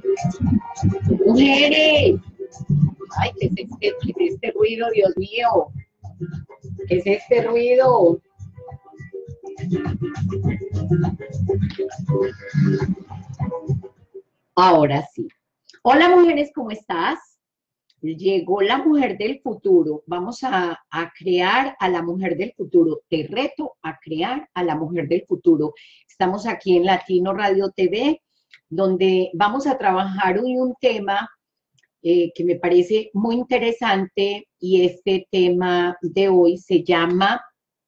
Mujeres, ay, ¿qué es este ruido, Dios mío? ¿Qué es este ruido? Ahora sí. Hola, mujeres, ¿cómo estás? Llegó la mujer del futuro. Vamos a crear a la mujer del futuro. Te reto a crear a la mujer del futuro. Estamos aquí en Latino Radio TV, donde vamos a trabajar hoy un tema que me parece muy interesante, y este tema de hoy se llama...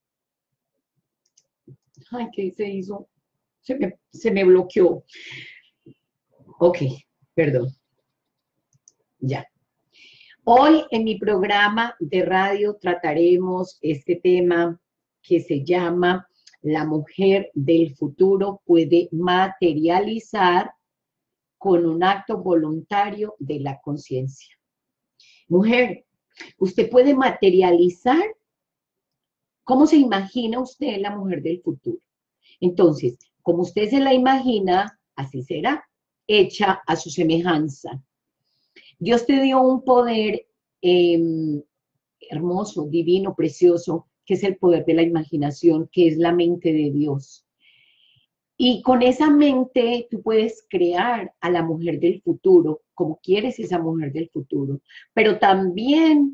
Ay, ¿qué se hizo? Se me bloqueó. Ok, perdón. Ya. Hoy en mi programa de radio trataremos este tema que se llama La mujer del futuro puede materializar con un acto voluntario de la conciencia. Mujer, usted puede materializar. ¿Cómo se imagina usted la mujer del futuro? Entonces, como usted se la imagina, así será, hecha a su semejanza. Dios te dio un poder hermoso, divino, precioso, que es el poder de la imaginación, que es la mente de Dios. Y con esa mente tú puedes crear a la mujer del futuro, como quieres esa mujer del futuro. Pero también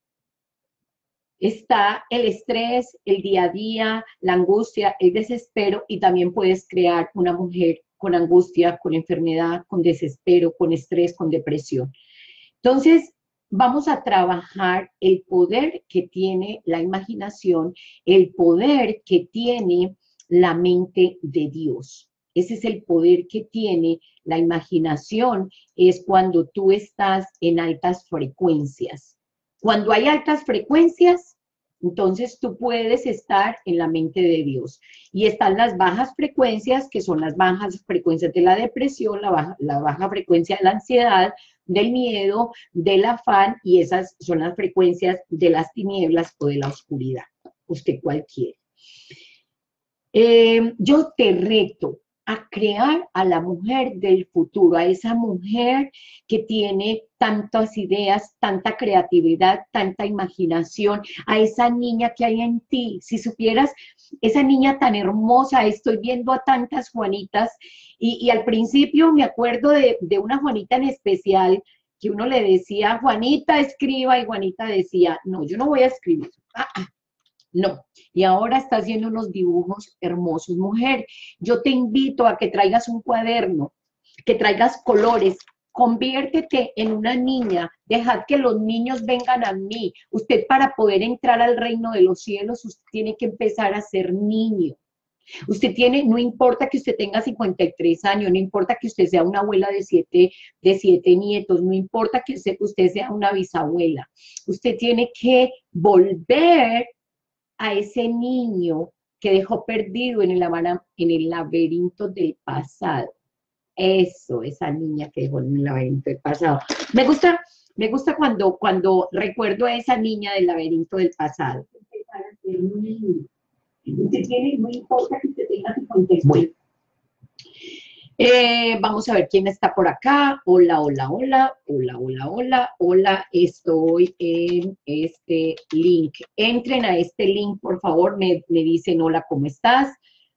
está el estrés, el día a día, la angustia, el desespero, y también puedes crear una mujer con angustia, con enfermedad, con desespero, con estrés, con depresión. Entonces, vamos a trabajar el poder que tiene la imaginación, el poder que tiene la mente de Dios. Ese es el poder que tiene la imaginación, es cuando tú estás en altas frecuencias. Cuando hay altas frecuencias, entonces tú puedes estar en la mente de Dios. Y están las bajas frecuencias, que son las bajas frecuencias de la depresión, la baja frecuencia de la ansiedad, del miedo, del afán, y esas son las frecuencias de las tinieblas o de la oscuridad. ¿Usted cuál quiere? Yo te reto a crear a la mujer del futuro, a esa mujer que tiene tantas ideas, tanta creatividad, tanta imaginación, a esa niña que hay en ti. Si supieras, esa niña tan hermosa, estoy viendo a tantas Juanitas, y al principio me acuerdo de una Juanita en especial, que uno le decía, Juanita, escriba, y Juanita decía, no, yo no voy a escribir. No, y ahora está haciendo unos dibujos hermosos. Mujer, yo te invito a que traigas un cuaderno, que traigas colores, conviértete en una niña, dejad que los niños vengan a mí. Usted, para poder entrar al reino de los cielos, usted tiene que empezar a ser niño. Usted tiene, no importa que usted tenga 53 años, no importa que usted sea una abuela de siete nietos, no importa que usted sea una bisabuela. Usted tiene que volver a ese niño que dejó perdido en el laberinto del pasado. Eso, esa niña que dejó en el laberinto del pasado. Me gusta cuando recuerdo a esa niña del laberinto del pasado. Usted tiene, no importa que usted tenga 53. Bueno. Vamos a ver quién está por acá. Hola, hola, hola, hola, hola, hola, hola, estoy en este link. Entren a este link, por favor, me dicen hola, ¿cómo estás?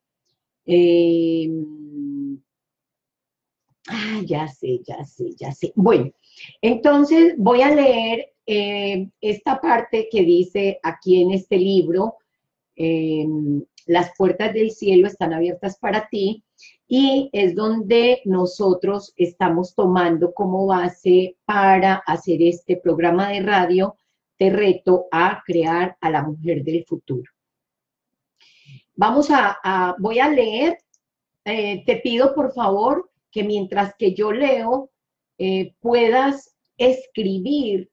Ya sé, ya sé, ya sé. Bueno, entonces voy a leer esta parte que dice aquí en este libro, las puertas del cielo están abiertas para ti, y es donde nosotros estamos tomando como base para hacer este programa de radio. Te reto a crear a la mujer del futuro. Voy a leer, te pido por favor que mientras que yo leo, puedas escribir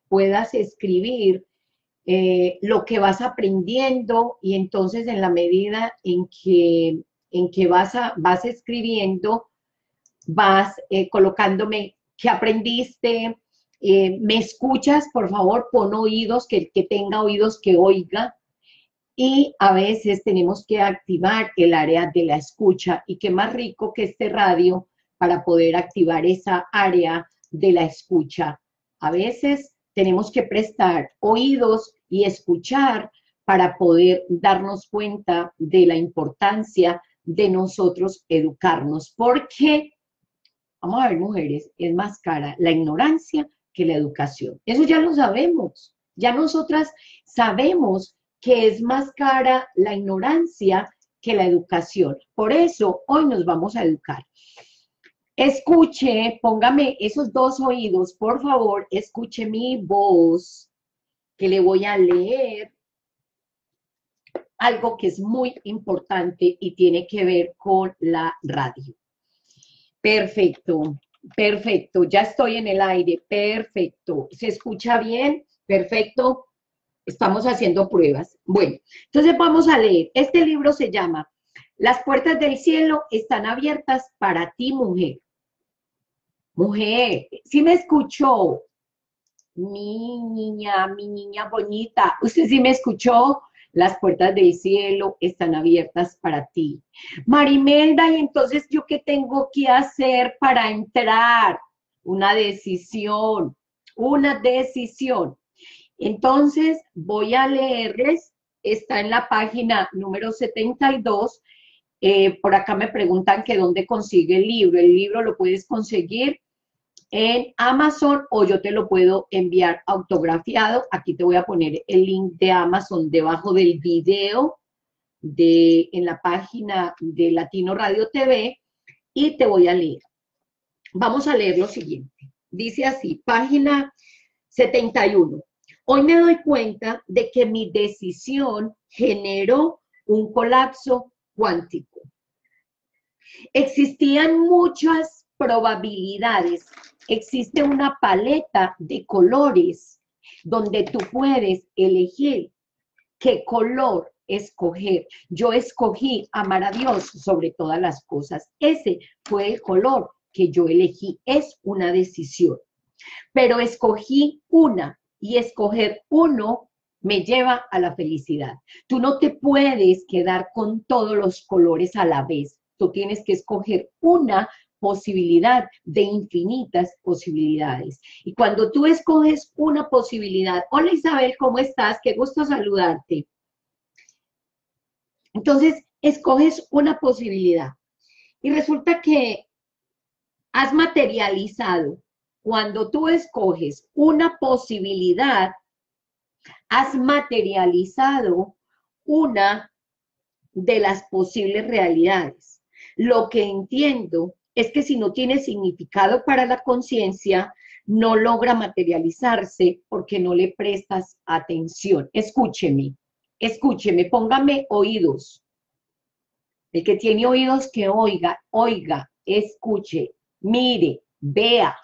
lo que vas aprendiendo, y entonces en la medida en que vas escribiendo, vas colocándome qué aprendiste, me escuchas, por favor, pon oídos, que tenga oídos que oiga, y a veces tenemos que activar el área de la escucha, y qué más rico que este radio para poder activar esa área de la escucha. A veces tenemos que prestar oídos y escuchar para poder darnos cuenta de la importancia de nosotros educarnos, porque, vamos a ver, mujeres, es más cara la ignorancia que la educación. Eso ya lo sabemos. Ya nosotras sabemos que es más cara la ignorancia que la educación. Por eso hoy nos vamos a educar. Escuche, póngame esos dos oídos, por favor, escuche mi voz, que le voy a leer algo que es muy importante y tiene que ver con la radio. Perfecto, perfecto, ya estoy en el aire, perfecto. ¿Se escucha bien? Perfecto. Estamos haciendo pruebas. Bueno, entonces vamos a leer. Este libro se llama Las puertas del cielo están abiertas para ti, mujer. Mujer, ¿sí me escuchó? Mi niña bonita, ¿usted sí me escuchó? Las puertas del cielo están abiertas para ti. Marimelda, ¿y entonces yo qué tengo que hacer para entrar? Una decisión, una decisión. Entonces, voy a leerles, está en la página número 72. Por acá me preguntan que dónde consigue el libro. El libro lo puedes conseguir en Amazon o yo te lo puedo enviar autografiado. Aquí te voy a poner el link de Amazon debajo del video en la página de Latino Radio TV y te voy a leer. Vamos a leer lo siguiente. Dice así, página 71. Hoy me doy cuenta de que mi decisión generó un colapso cuántico. Existían muchas probabilidades. Existe una paleta de colores donde tú puedes elegir qué color escoger. Yo escogí amar a Dios sobre todas las cosas. Ese fue el color que yo elegí. Es una decisión. Pero escogí una y escoger uno me lleva a la felicidad. Tú no te puedes quedar con todos los colores a la vez. Tú tienes que escoger una posibilidad de infinitas posibilidades. Y cuando tú escoges una posibilidad, hola Isabel, ¿cómo estás? Qué gusto saludarte. Entonces, escoges una posibilidad y resulta que has materializado. Cuando tú escoges una posibilidad, has materializado una de las posibles realidades. Lo que entiendo es que si no tiene significado para la conciencia, no logra materializarse porque no le prestas atención. Escúcheme, escúcheme, póngame oídos. El que tiene oídos que oiga, oiga, escuche, mire, vea.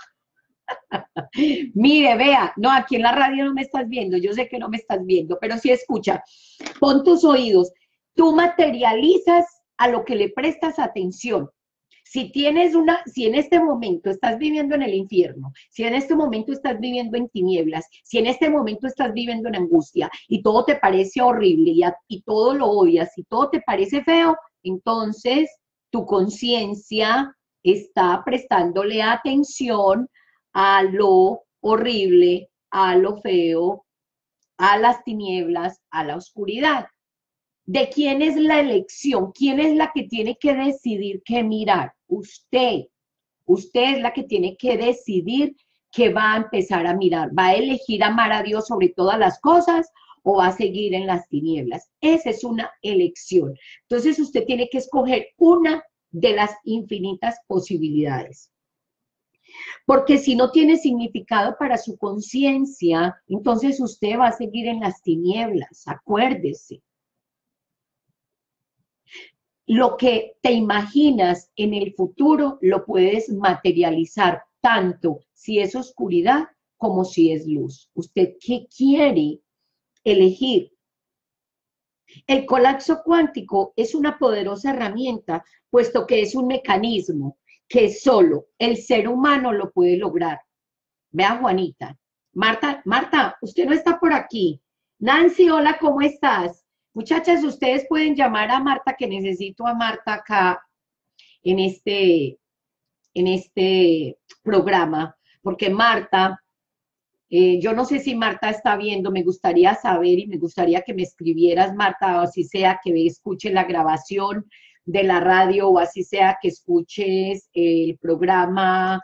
Mire, vea, no, aquí en la radio no me estás viendo, yo sé que no me estás viendo, pero sí escucha, pon tus oídos, tú materializas a lo que le prestas atención. Si en este momento estás viviendo en el infierno, si en este momento estás viviendo en tinieblas, si en este momento estás viviendo en angustia y todo te parece horrible y todo lo odias y todo te parece feo, entonces tu conciencia está prestándole atención a lo horrible, a lo feo, a las tinieblas, a la oscuridad. ¿De quién es la elección? ¿Quién es la que tiene que decidir qué mirar? Usted. Usted es la que tiene que decidir qué va a empezar a mirar. ¿Va a elegir amar a Dios sobre todas las cosas o va a seguir en las tinieblas? Esa es una elección. Entonces usted tiene que escoger una de las infinitas posibilidades. Porque si no tiene significado para su conciencia, entonces usted va a seguir en las tinieblas, acuérdese. Lo que te imaginas en el futuro lo puedes materializar tanto si es oscuridad como si es luz. ¿Usted qué quiere elegir? El colapso cuántico es una poderosa herramienta, puesto que es un mecanismo que solo el ser humano lo puede lograr. Vea, Juanita. Marta, usted no está por aquí. Nancy, hola, ¿cómo estás? Muchachas, ustedes pueden llamar a Marta, que necesito a Marta acá en en este programa, porque Marta, yo no sé si Marta está viendo, me gustaría saber y me gustaría que me escribieras, Marta, o así sea que escuche la grabación de la radio o así sea que escuches el programa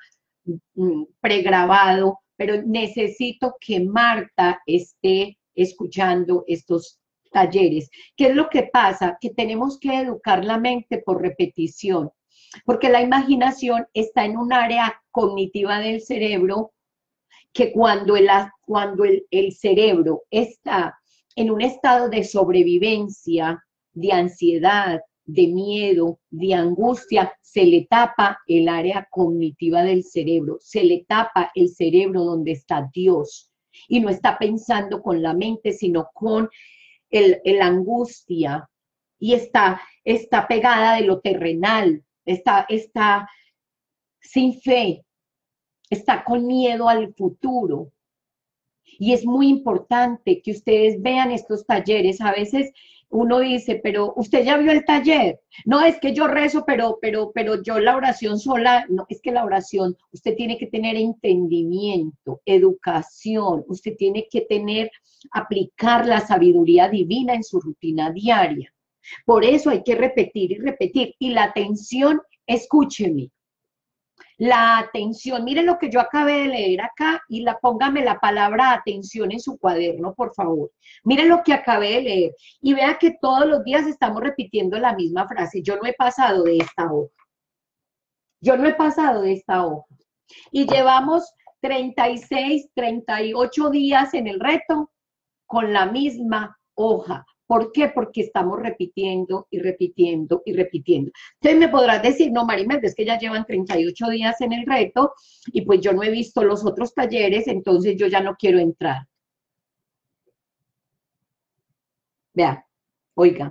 pregrabado, pero necesito que Marta esté escuchando estos talleres. ¿Qué es lo que pasa? Que tenemos que educar la mente por repetición, porque la imaginación está en un área cognitiva del cerebro que cuando el cerebro está en un estado de sobrevivencia, de ansiedad, de miedo, de angustia, se le tapa el área cognitiva del cerebro, se le tapa el cerebro donde está Dios y no está pensando con la mente, sino con el angustia y está pegada de lo terrenal, está sin fe, está con miedo al futuro. Y es muy importante que ustedes vean estos talleres. A veces uno dice, pero usted ya vio el taller. No, es que yo rezo, pero yo la oración sola, no, es que la oración, usted tiene que tener entendimiento, educación, usted tiene que aplicar la sabiduría divina en su rutina diaria. Por eso hay que repetir y repetir. Y la atención, escúcheme, la atención, miren lo que yo acabé de leer acá y póngame la palabra atención en su cuaderno, por favor. Miren lo que acabé de leer y vea que todos los días estamos repitiendo la misma frase. Yo no he pasado de esta hoja. Yo no he pasado de esta hoja. Y llevamos 36, 38 días en el reto con la misma hoja. ¿Por qué? Porque estamos repitiendo y repitiendo y repitiendo. Entonces me podrás decir, no, Marimer, es que ya llevan 38 días en el reto y pues yo no he visto los otros talleres, entonces yo ya no quiero entrar. Vea, oiga,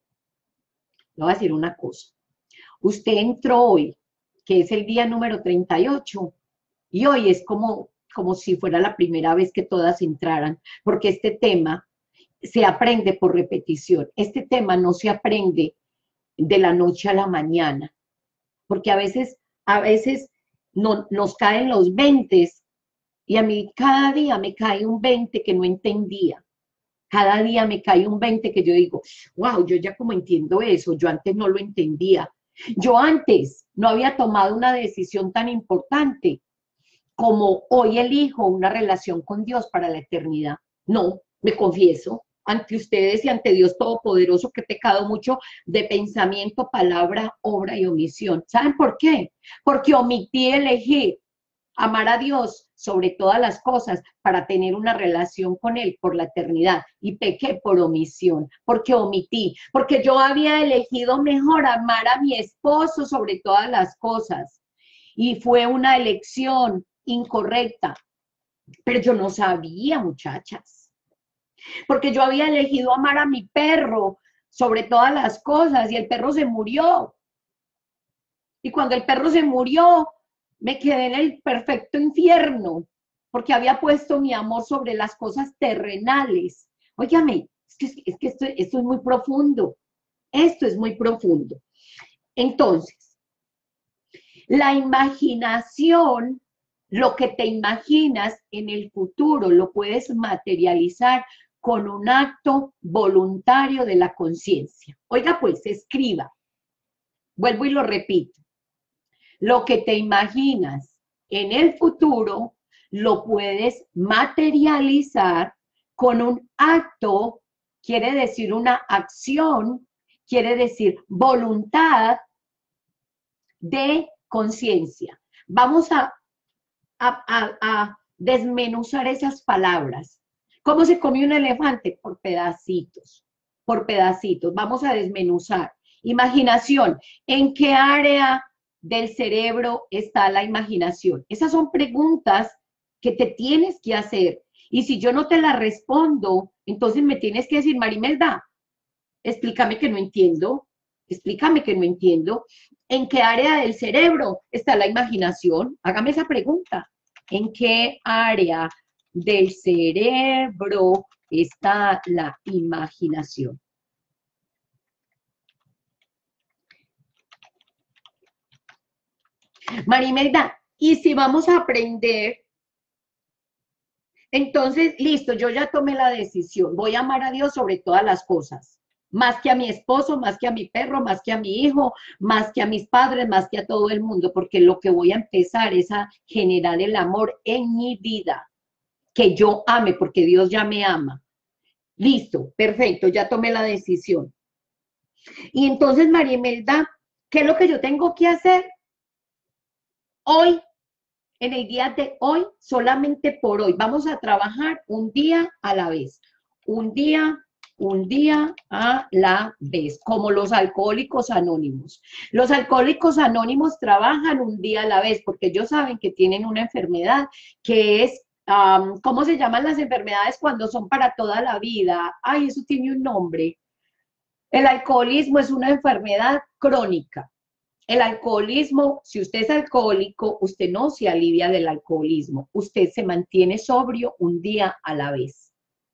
le voy a decir una cosa. Usted entró hoy, que es el día número 38, y hoy es como si fuera la primera vez que todas entraran, porque este tema se aprende por repetición. Este tema no se aprende de la noche a la mañana, porque a veces no, nos caen los 20 y a mí cada día me cae un 20 que no entendía. Cada día me cae un 20 que yo digo, wow, yo ya como entiendo eso, yo antes no lo entendía. Yo antes no había tomado una decisión tan importante como hoy elijo una relación con Dios para la eternidad. No, me confieso ante ustedes y ante Dios Todopoderoso que he pecado mucho de pensamiento, palabra, obra y omisión. ¿Saben por qué? Porque omití elegir amar a Dios sobre todas las cosas para tener una relación con Él por la eternidad. Y pequé por omisión, porque omití, porque yo había elegido mejor amar a mi esposo sobre todas las cosas. Y fue una elección incorrecta, pero yo no sabía, muchachas, porque yo había elegido amar a mi perro sobre todas las cosas y el perro se murió. Y cuando el perro se murió, me quedé en el perfecto infierno, porque había puesto mi amor sobre las cosas terrenales. Óigame, es que esto es muy profundo. Esto es muy profundo. Entonces, la imaginación, lo que te imaginas en el futuro, lo puedes materializar con un acto voluntario de la conciencia. Oiga, pues, escriba. Vuelvo y lo repito. Lo que te imaginas en el futuro, lo puedes materializar con un acto, quiere decir una acción, quiere decir voluntad de conciencia. Vamos a desmenuzar esas palabras. ¿Cómo se come un elefante? Por pedacitos, por pedacitos. Vamos a desmenuzar. Imaginación. ¿En qué área del cerebro está la imaginación? Esas son preguntas que te tienes que hacer. Y si yo no te las respondo, entonces me tienes que decir, Marimelda, explícame que no entiendo, explícame que no entiendo. ¿En qué área del cerebro está la imaginación? Hágame esa pregunta. ¿En qué área del cerebro está la imaginación? Marimelda, y si vamos a aprender, entonces, listo, yo ya tomé la decisión, voy a amar a Dios sobre todas las cosas, más que a mi esposo, más que a mi perro, más que a mi hijo, más que a mis padres, más que a todo el mundo, porque lo que voy a empezar es a generar el amor en mi vida, que yo ame, porque Dios ya me ama. Listo, perfecto, ya tomé la decisión. Y entonces, María Imelda, ¿qué es lo que yo tengo que hacer hoy, en el día de hoy, solamente por hoy? Vamos a trabajar un día a la vez, un día a la vez, como los alcohólicos anónimos. Los alcohólicos anónimos trabajan un día a la vez porque ellos saben que tienen una enfermedad que es, ¿cómo se llaman las enfermedades cuando son para toda la vida? Ay, eso tiene un nombre. El alcoholismo es una enfermedad crónica. El alcoholismo, si usted es alcohólico, usted no se alivia del alcoholismo, usted se mantiene sobrio un día a la vez.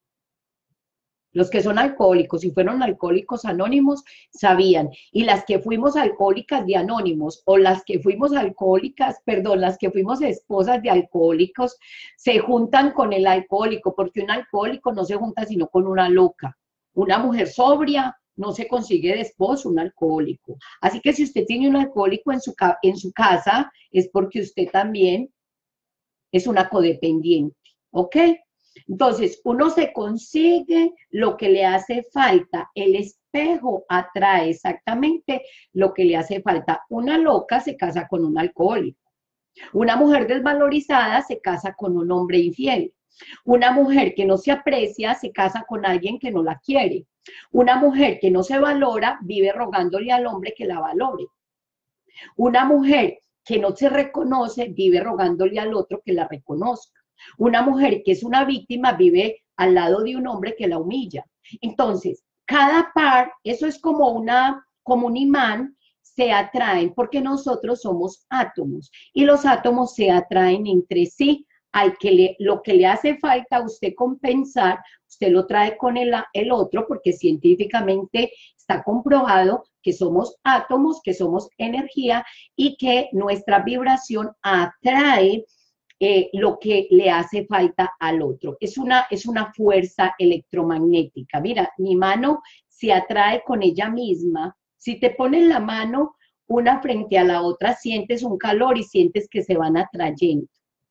Los que son alcohólicos y fueron alcohólicos anónimos sabían, y las que fuimos alcohólicas de anónimos, o las que fuimos alcohólicas, perdón, las que fuimos esposas de alcohólicos, se juntan con el alcohólico, porque un alcohólico no se junta sino con una loca. Una mujer sobria no se consigue de esposo un alcohólico. Así que si usted tiene un alcohólico en su casa, es porque usted también es una codependiente, ¿ok? Entonces, uno se consigue lo que le hace falta. El espejo atrae exactamente lo que le hace falta. Una loca se casa con un alcohólico. Una mujer desvalorizada se casa con un hombre infiel. Una mujer que no se aprecia se casa con alguien que no la quiere. Una mujer que no se valora vive rogándole al hombre que la valore. Una mujer que no se reconoce vive rogándole al otro que la reconozca. Una mujer que es una víctima vive al lado de un hombre que la humilla. Entonces, cada par, eso es como un imán, se atraen porque nosotros somos átomos y los átomos se atraen entre sí. Lo que le hace falta a usted compensar, usted lo trae con el otro, porque científicamente está comprobado que somos átomos, que somos energía y que nuestra vibración atrae lo que le hace falta al otro. Es una fuerza electromagnética. Mira, mi mano se atrae con ella misma. Si te pones la mano una frente a la otra, sientes un calor y sientes que se van atrayendo.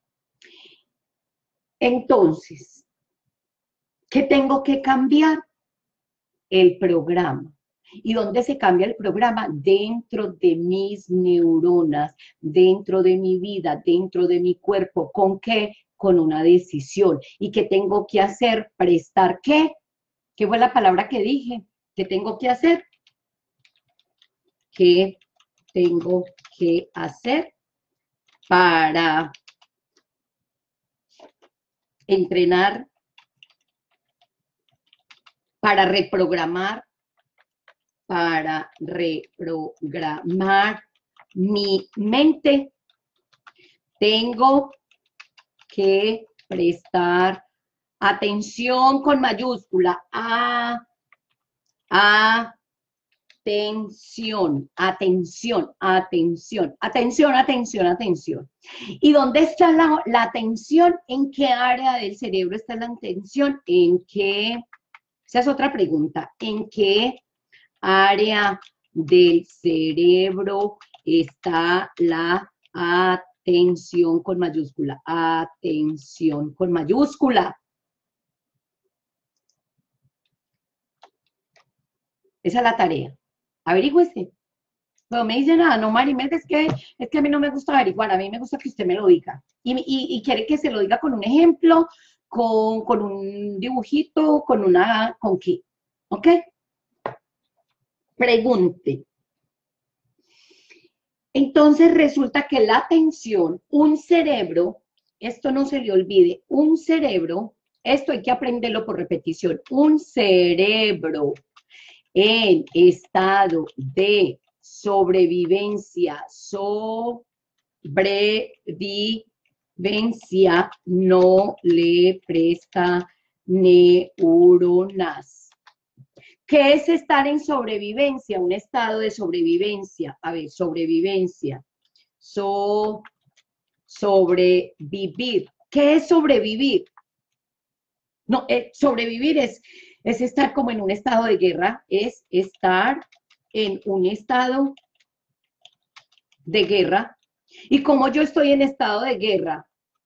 Entonces, ¿qué tengo que cambiar? El programa. ¿Y dónde se cambia el programa? Dentro de mis neuronas, dentro de mi vida, dentro de mi cuerpo. ¿Con qué? Con una decisión. ¿Y qué tengo que hacer? ¿Prestar qué? ¿Qué fue la palabra que dije? ¿Qué tengo que hacer? ¿Qué tengo que hacer para entrenar, para reprogramar mi mente? Tengo que prestar atención con mayúscula. Atención, atención, atención, atención, atención, atención. ¿Y dónde está la atención? ¿En qué área del cerebro está la atención? ¿En qué? Esa es otra pregunta. ¿En qué área del cerebro está la atención con mayúscula? Atención con mayúscula. Esa es la tarea. Averigüese. No me dice nada, no, Marimelda, es que a mí no me gusta averiguar, a mí me gusta que usted me lo diga. Y quiere que se lo diga con un ejemplo, con un dibujito, ¿con qué? ¿Ok? Pregunte. Entonces resulta que la atención, un cerebro, esto no se le olvide, un cerebro, esto hay que aprenderlo por repetición, un cerebro en estado de sobrevivencia no le presta neuronas. ¿Qué es estar en sobrevivencia? Un estado de sobrevivencia. A ver, sobrevivencia. Sobrevivir. ¿Qué es sobrevivir? No, sobrevivir es estar como en un estado de guerra, es estar en un estado de guerra. Y como yo estoy en estado de guerra,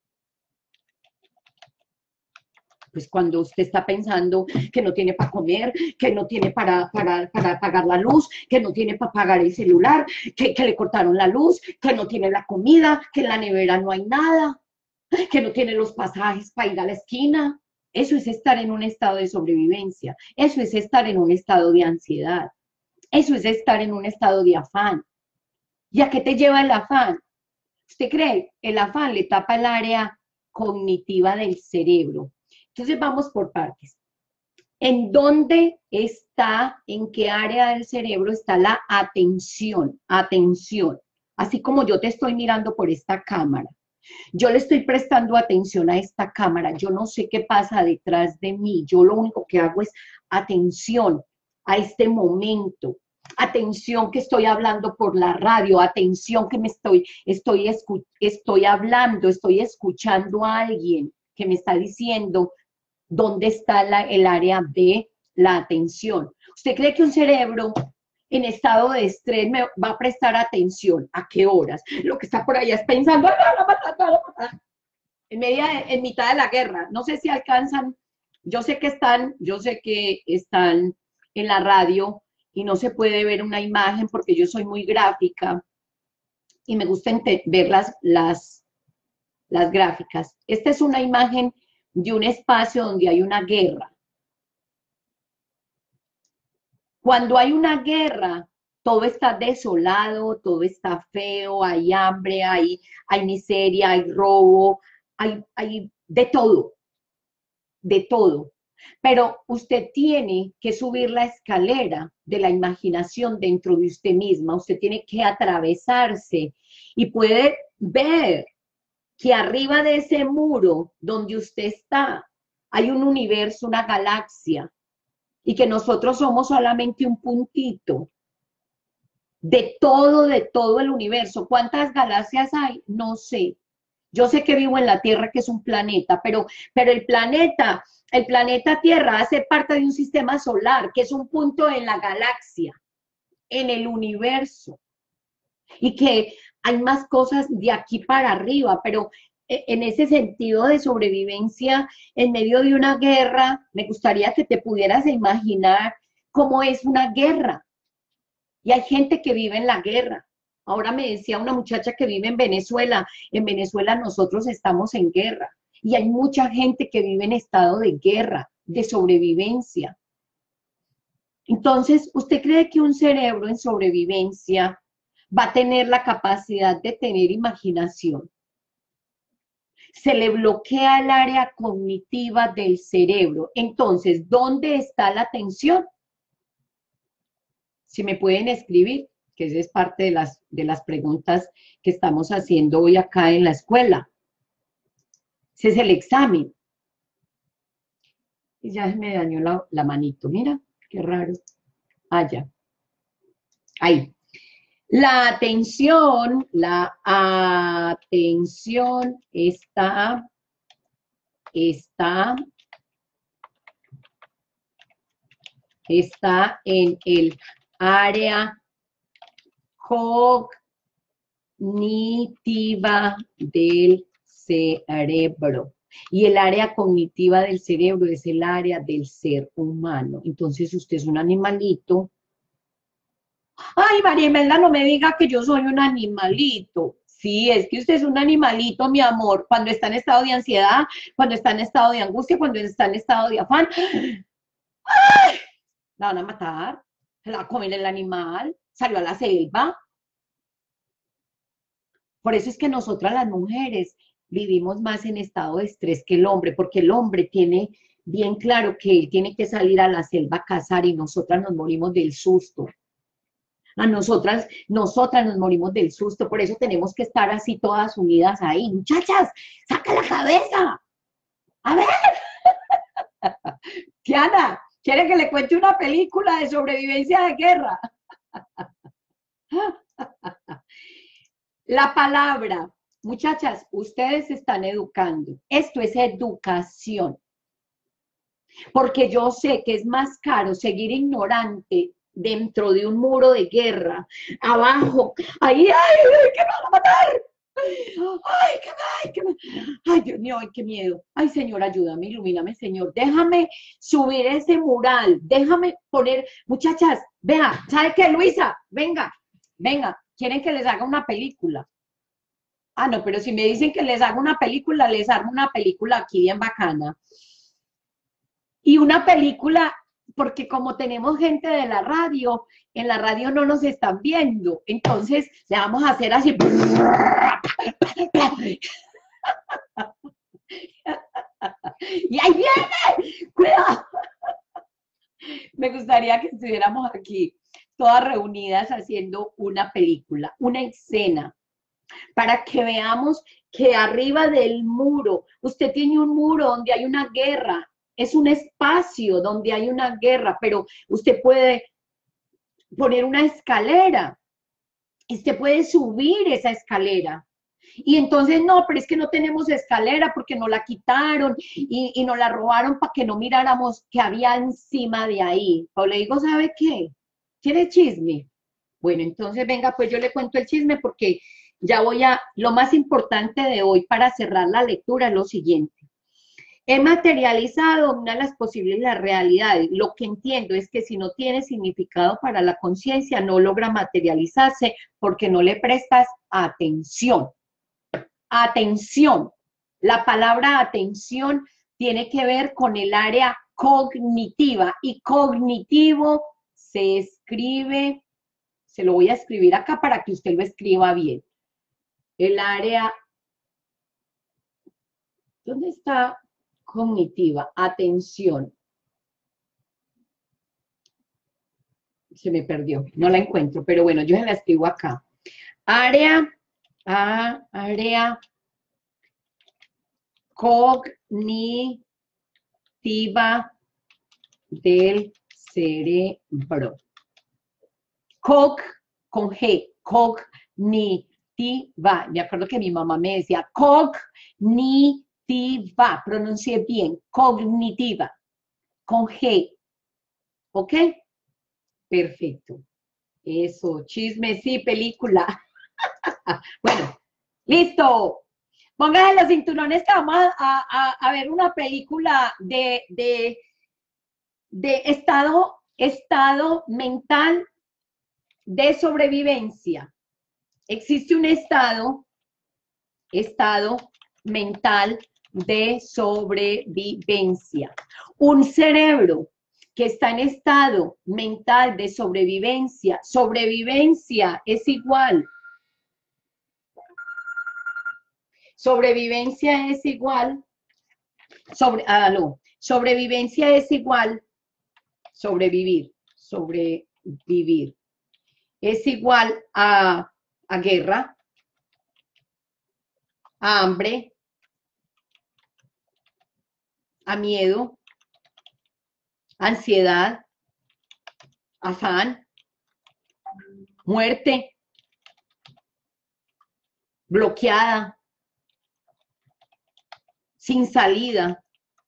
pues cuando usted está pensando que no tiene para comer, que no tiene para pagar la luz, que no tiene para pagar el celular, que le cortaron la luz, que no tiene la comida, que en la nevera no hay nada, que no tiene los pasajes para ir a la esquina. Eso es estar en un estado de sobrevivencia, eso es estar en un estado de ansiedad, eso es estar en un estado de afán. ¿Y a qué te lleva el afán? ¿Usted cree? El afán le tapa el área cognitiva del cerebro. Entonces vamos por partes. ¿En dónde está, en qué área del cerebro está la atención? Atención. Así como yo te estoy mirando por esta cámara. Yo le estoy prestando atención a esta cámara. Yo no sé qué pasa detrás de mí. Yo lo único que hago es atención a este momento. Atención que estoy hablando por la radio, atención que estoy hablando, estoy escuchando a alguien que me está diciendo dónde está el área de la atención. ¿Usted cree que un cerebro en estado de estrés me va a prestar atención? ¿A qué horas? Lo que está por allá es pensando, en mitad de la guerra. No sé si alcanzan, yo sé que están en la radio y no se puede ver una imagen porque yo soy muy gráfica y me gusta ver las gráficas. Esta es una imagen de un espacio donde hay una guerra. Cuando hay una guerra, todo está desolado, todo está feo, hay hambre, hay miseria, hay robo, hay de todo, de todo. Pero usted tiene que subir la escalera de la imaginación dentro de usted misma, usted tiene que atravesarse y puede ver que arriba de ese muro donde usted está hay un universo, una galaxia, y que nosotros somos solamente un puntito de todo el universo. ¿Cuántas galaxias hay? No sé. Yo sé que vivo en la Tierra, que es un planeta, pero el planeta Tierra hace parte de un sistema solar, que es un punto en la galaxia, en el universo, y que hay más cosas de aquí para arriba, pero en ese sentido de sobrevivencia en medio de una guerra, me gustaría que te pudieras imaginar cómo es una guerra. Y hay gente que vive en la guerra. Ahora me decía una muchacha que vive en Venezuela nosotros estamos en guerra. Y hay mucha gente que vive en estado de guerra, de sobrevivencia. Entonces, ¿usted cree que un cerebro en sobrevivencia va a tener la capacidad de tener imaginación? Se le bloquea el área cognitiva del cerebro. Entonces, ¿dónde está la atención? Si me pueden escribir, que esa es parte de las preguntas que estamos haciendo hoy acá en la escuela. Ese es el examen. Y ya me dañó la manito, mira, qué raro. Ah, ya. Ahí. La atención está en el área cognitiva del cerebro. Y el área cognitiva del cerebro es el área del ser humano. Entonces usted es un animalito. Ay, María Imelda, no me diga que yo soy un animalito. Sí, es que usted es un animalito, mi amor, cuando está en estado de ansiedad, cuando está en estado de angustia, cuando está en estado de afán. ¡Ay! La van a matar, se la va a comer el animal, salió a la selva. Por eso es que nosotras las mujeres vivimos más en estado de estrés que el hombre, porque el hombre tiene bien claro que él tiene que salir a la selva a cazar y nosotras nos morimos del susto. A nosotras nos morimos del susto, por eso tenemos que estar así todas unidas ahí. Muchachas, saca la cabeza. A ver, Tiana, ¿quiere que le cuente una película de sobrevivencia de guerra? La palabra, muchachas, ustedes se están educando. Esto es educación. Porque yo sé que es más caro seguir ignorante dentro de un muro de guerra, abajo, ahí, ay, que me van a matar. Ay, ay, Dios mío, ay, qué miedo. Ay, Señor, ayúdame, ilumíname, Señor. Déjame subir ese mural, déjame poner, muchachas, vea, ¿sabe qué, Luisa? Venga, venga, quieren que les haga una película. Ah, no, pero si me dicen que les haga una película, les hago una película aquí bien bacana. Y una película, porque como tenemos gente de la radio, en la radio no nos están viendo, entonces le vamos a hacer así. Y ahí viene, cuidado. Me gustaría que estuviéramos aquí, todas reunidas haciendo una película, una escena, para que veamos que arriba del muro, usted tiene un muro donde hay una guerra, es un espacio donde hay una guerra, pero usted puede poner una escalera, y usted puede subir esa escalera. Y entonces, no, pero es que no tenemos escalera porque nos la quitaron y nos la robaron para que no miráramos qué había encima de ahí. O le digo, ¿sabe qué? ¿Quiere chisme? Bueno, entonces venga, pues yo le cuento el chisme porque ya voy a, lo más importante de hoy para cerrar la lectura es lo siguiente. He materializado una de las posibles las realidades. Lo que entiendo es que si no tiene significado para la conciencia, no logra materializarse porque no le prestas atención. Atención. La palabra atención tiene que ver con el área cognitiva y cognitivo se escribe, se lo voy a escribir acá para que usted lo escriba bien. El área, ¿dónde está cognitiva? Atención. Se me perdió, no la encuentro, pero bueno, yo se la escribo acá. Área, área cognitiva del cerebro. Cog con G, cognitiva. Me acuerdo que mi mamá me decía cognitiva, pronuncié bien, cognitiva, con G. ¿Ok? Perfecto. Eso, chisme, sí, película. Bueno, listo. Pónganse los cinturones que vamos a ver una película de estado mental de sobrevivencia. Existe un estado mental de sobrevivencia. Un cerebro que está en estado mental de sobrevivencia. Sobrevivencia es igual. Sobrevivencia es igual. Sobrevivencia es igual. Sobrevivir. Sobrevivir. Es igual a guerra, a hambre, a miedo, ansiedad, afán, muerte, bloqueada, sin salida.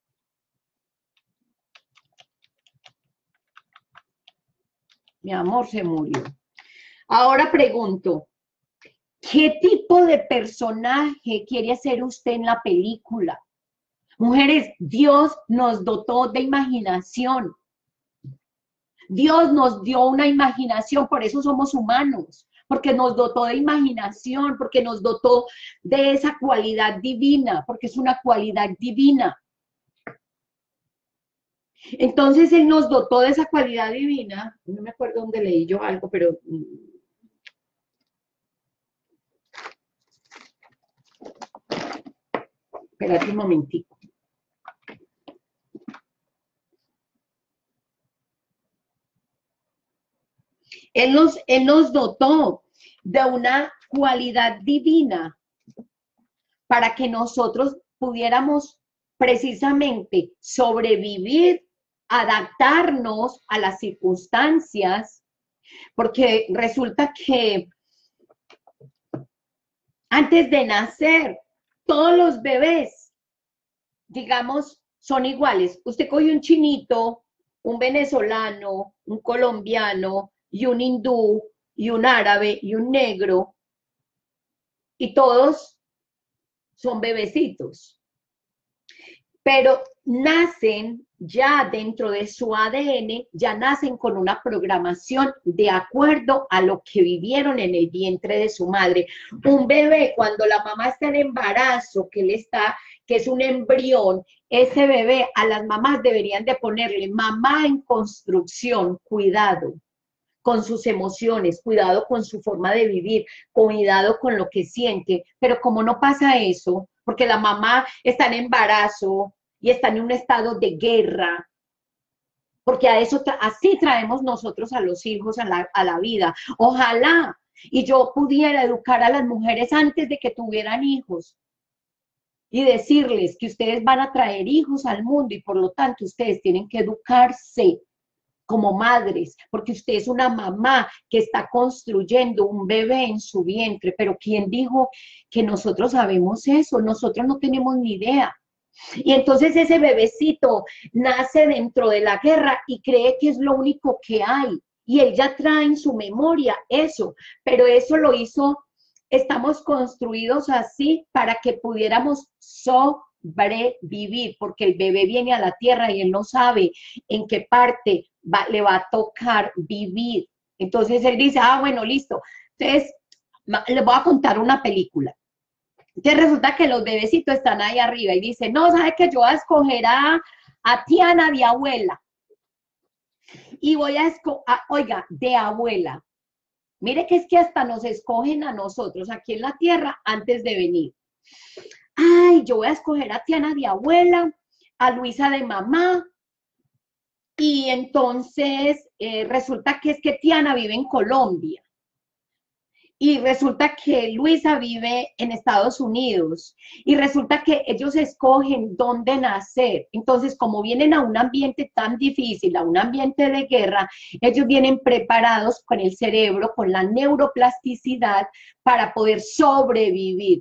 Mi amor se murió. Ahora pregunto, ¿qué tipo de personaje quiere hacer usted en la película? Mujeres, Dios nos dotó de imaginación. Dios nos dio una imaginación, por eso somos humanos, porque nos dotó de imaginación, porque nos dotó de esa cualidad divina, porque es una cualidad divina. Entonces Él nos dotó de esa cualidad divina, no me acuerdo dónde leí yo algo, pero espérate un momentico. Él nos dotó de una cualidad divina para que nosotros pudiéramos precisamente sobrevivir, adaptarnos a las circunstancias, porque resulta que Antes de nacer, todos los bebés, digamos, son iguales. Usted coge un chinito, un venezolano, un colombiano, y un hindú, y un árabe, y un negro, y todos son bebecitos. Pero nacen ya dentro de su ADN, ya nacen con una programación de acuerdo a lo que vivieron en el vientre de su madre. Un bebé, cuando la mamá está en embarazo, que es un embrión, ese bebé a las mamás deberían de ponerle mamá en construcción, cuidado con sus emociones, cuidado con su forma de vivir, cuidado con lo que siente, pero como no pasa eso, porque la mamá está en embarazo y está en un estado de guerra, porque a eso así traemos nosotros a los hijos a la vida. Ojalá y yo pudiera educar a las mujeres antes de que tuvieran hijos y decirles que ustedes van a traer hijos al mundo y por lo tanto ustedes tienen que educarse como madres, porque usted es una mamá que está construyendo un bebé en su vientre, pero ¿quién dijo que nosotros sabemos eso? Nosotros no tenemos ni idea. Y entonces ese bebecito nace dentro de la guerra y cree que es lo único que hay. Y él ya trae en su memoria eso, pero eso lo hizo, estamos construidos así para que pudiéramos sobrevivir, porque el bebé viene a la tierra y él no sabe en qué parte le va a tocar vivir. Entonces él dice, ah, bueno, listo. Entonces, les voy a contar una película. Entonces resulta que los bebecitos están ahí arriba y dicen, no, ¿sabe que yo voy a escoger a Tiana de abuela? Y voy a escoger, oiga, de abuela. Mire que es que hasta nos escogen a nosotros aquí en la tierra antes de venir. Ay, yo voy a escoger a Tiana de abuela, a Luisa de mamá, y entonces resulta que es que Tiana vive en Colombia. Y resulta que Luisa vive en Estados Unidos y resulta que ellos escogen dónde nacer. Entonces, como vienen a un ambiente tan difícil, a un ambiente de guerra, ellos vienen preparados con el cerebro, con la neuroplasticidad para poder sobrevivir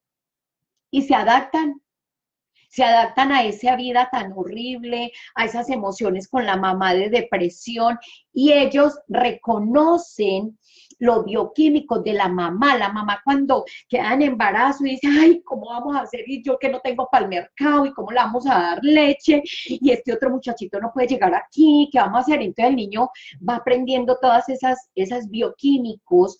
y se adaptan a esa vida tan horrible, a esas emociones con la mamá de depresión, y ellos reconocen los bioquímicos de la mamá cuando queda en embarazo y dice, ay, ¿cómo vamos a hacer? Y yo que no tengo para el mercado, y cómo le vamos a dar leche, y este otro muchachito no puede llegar aquí, ¿qué vamos a hacer? Entonces el niño va aprendiendo todas esas bioquímicos,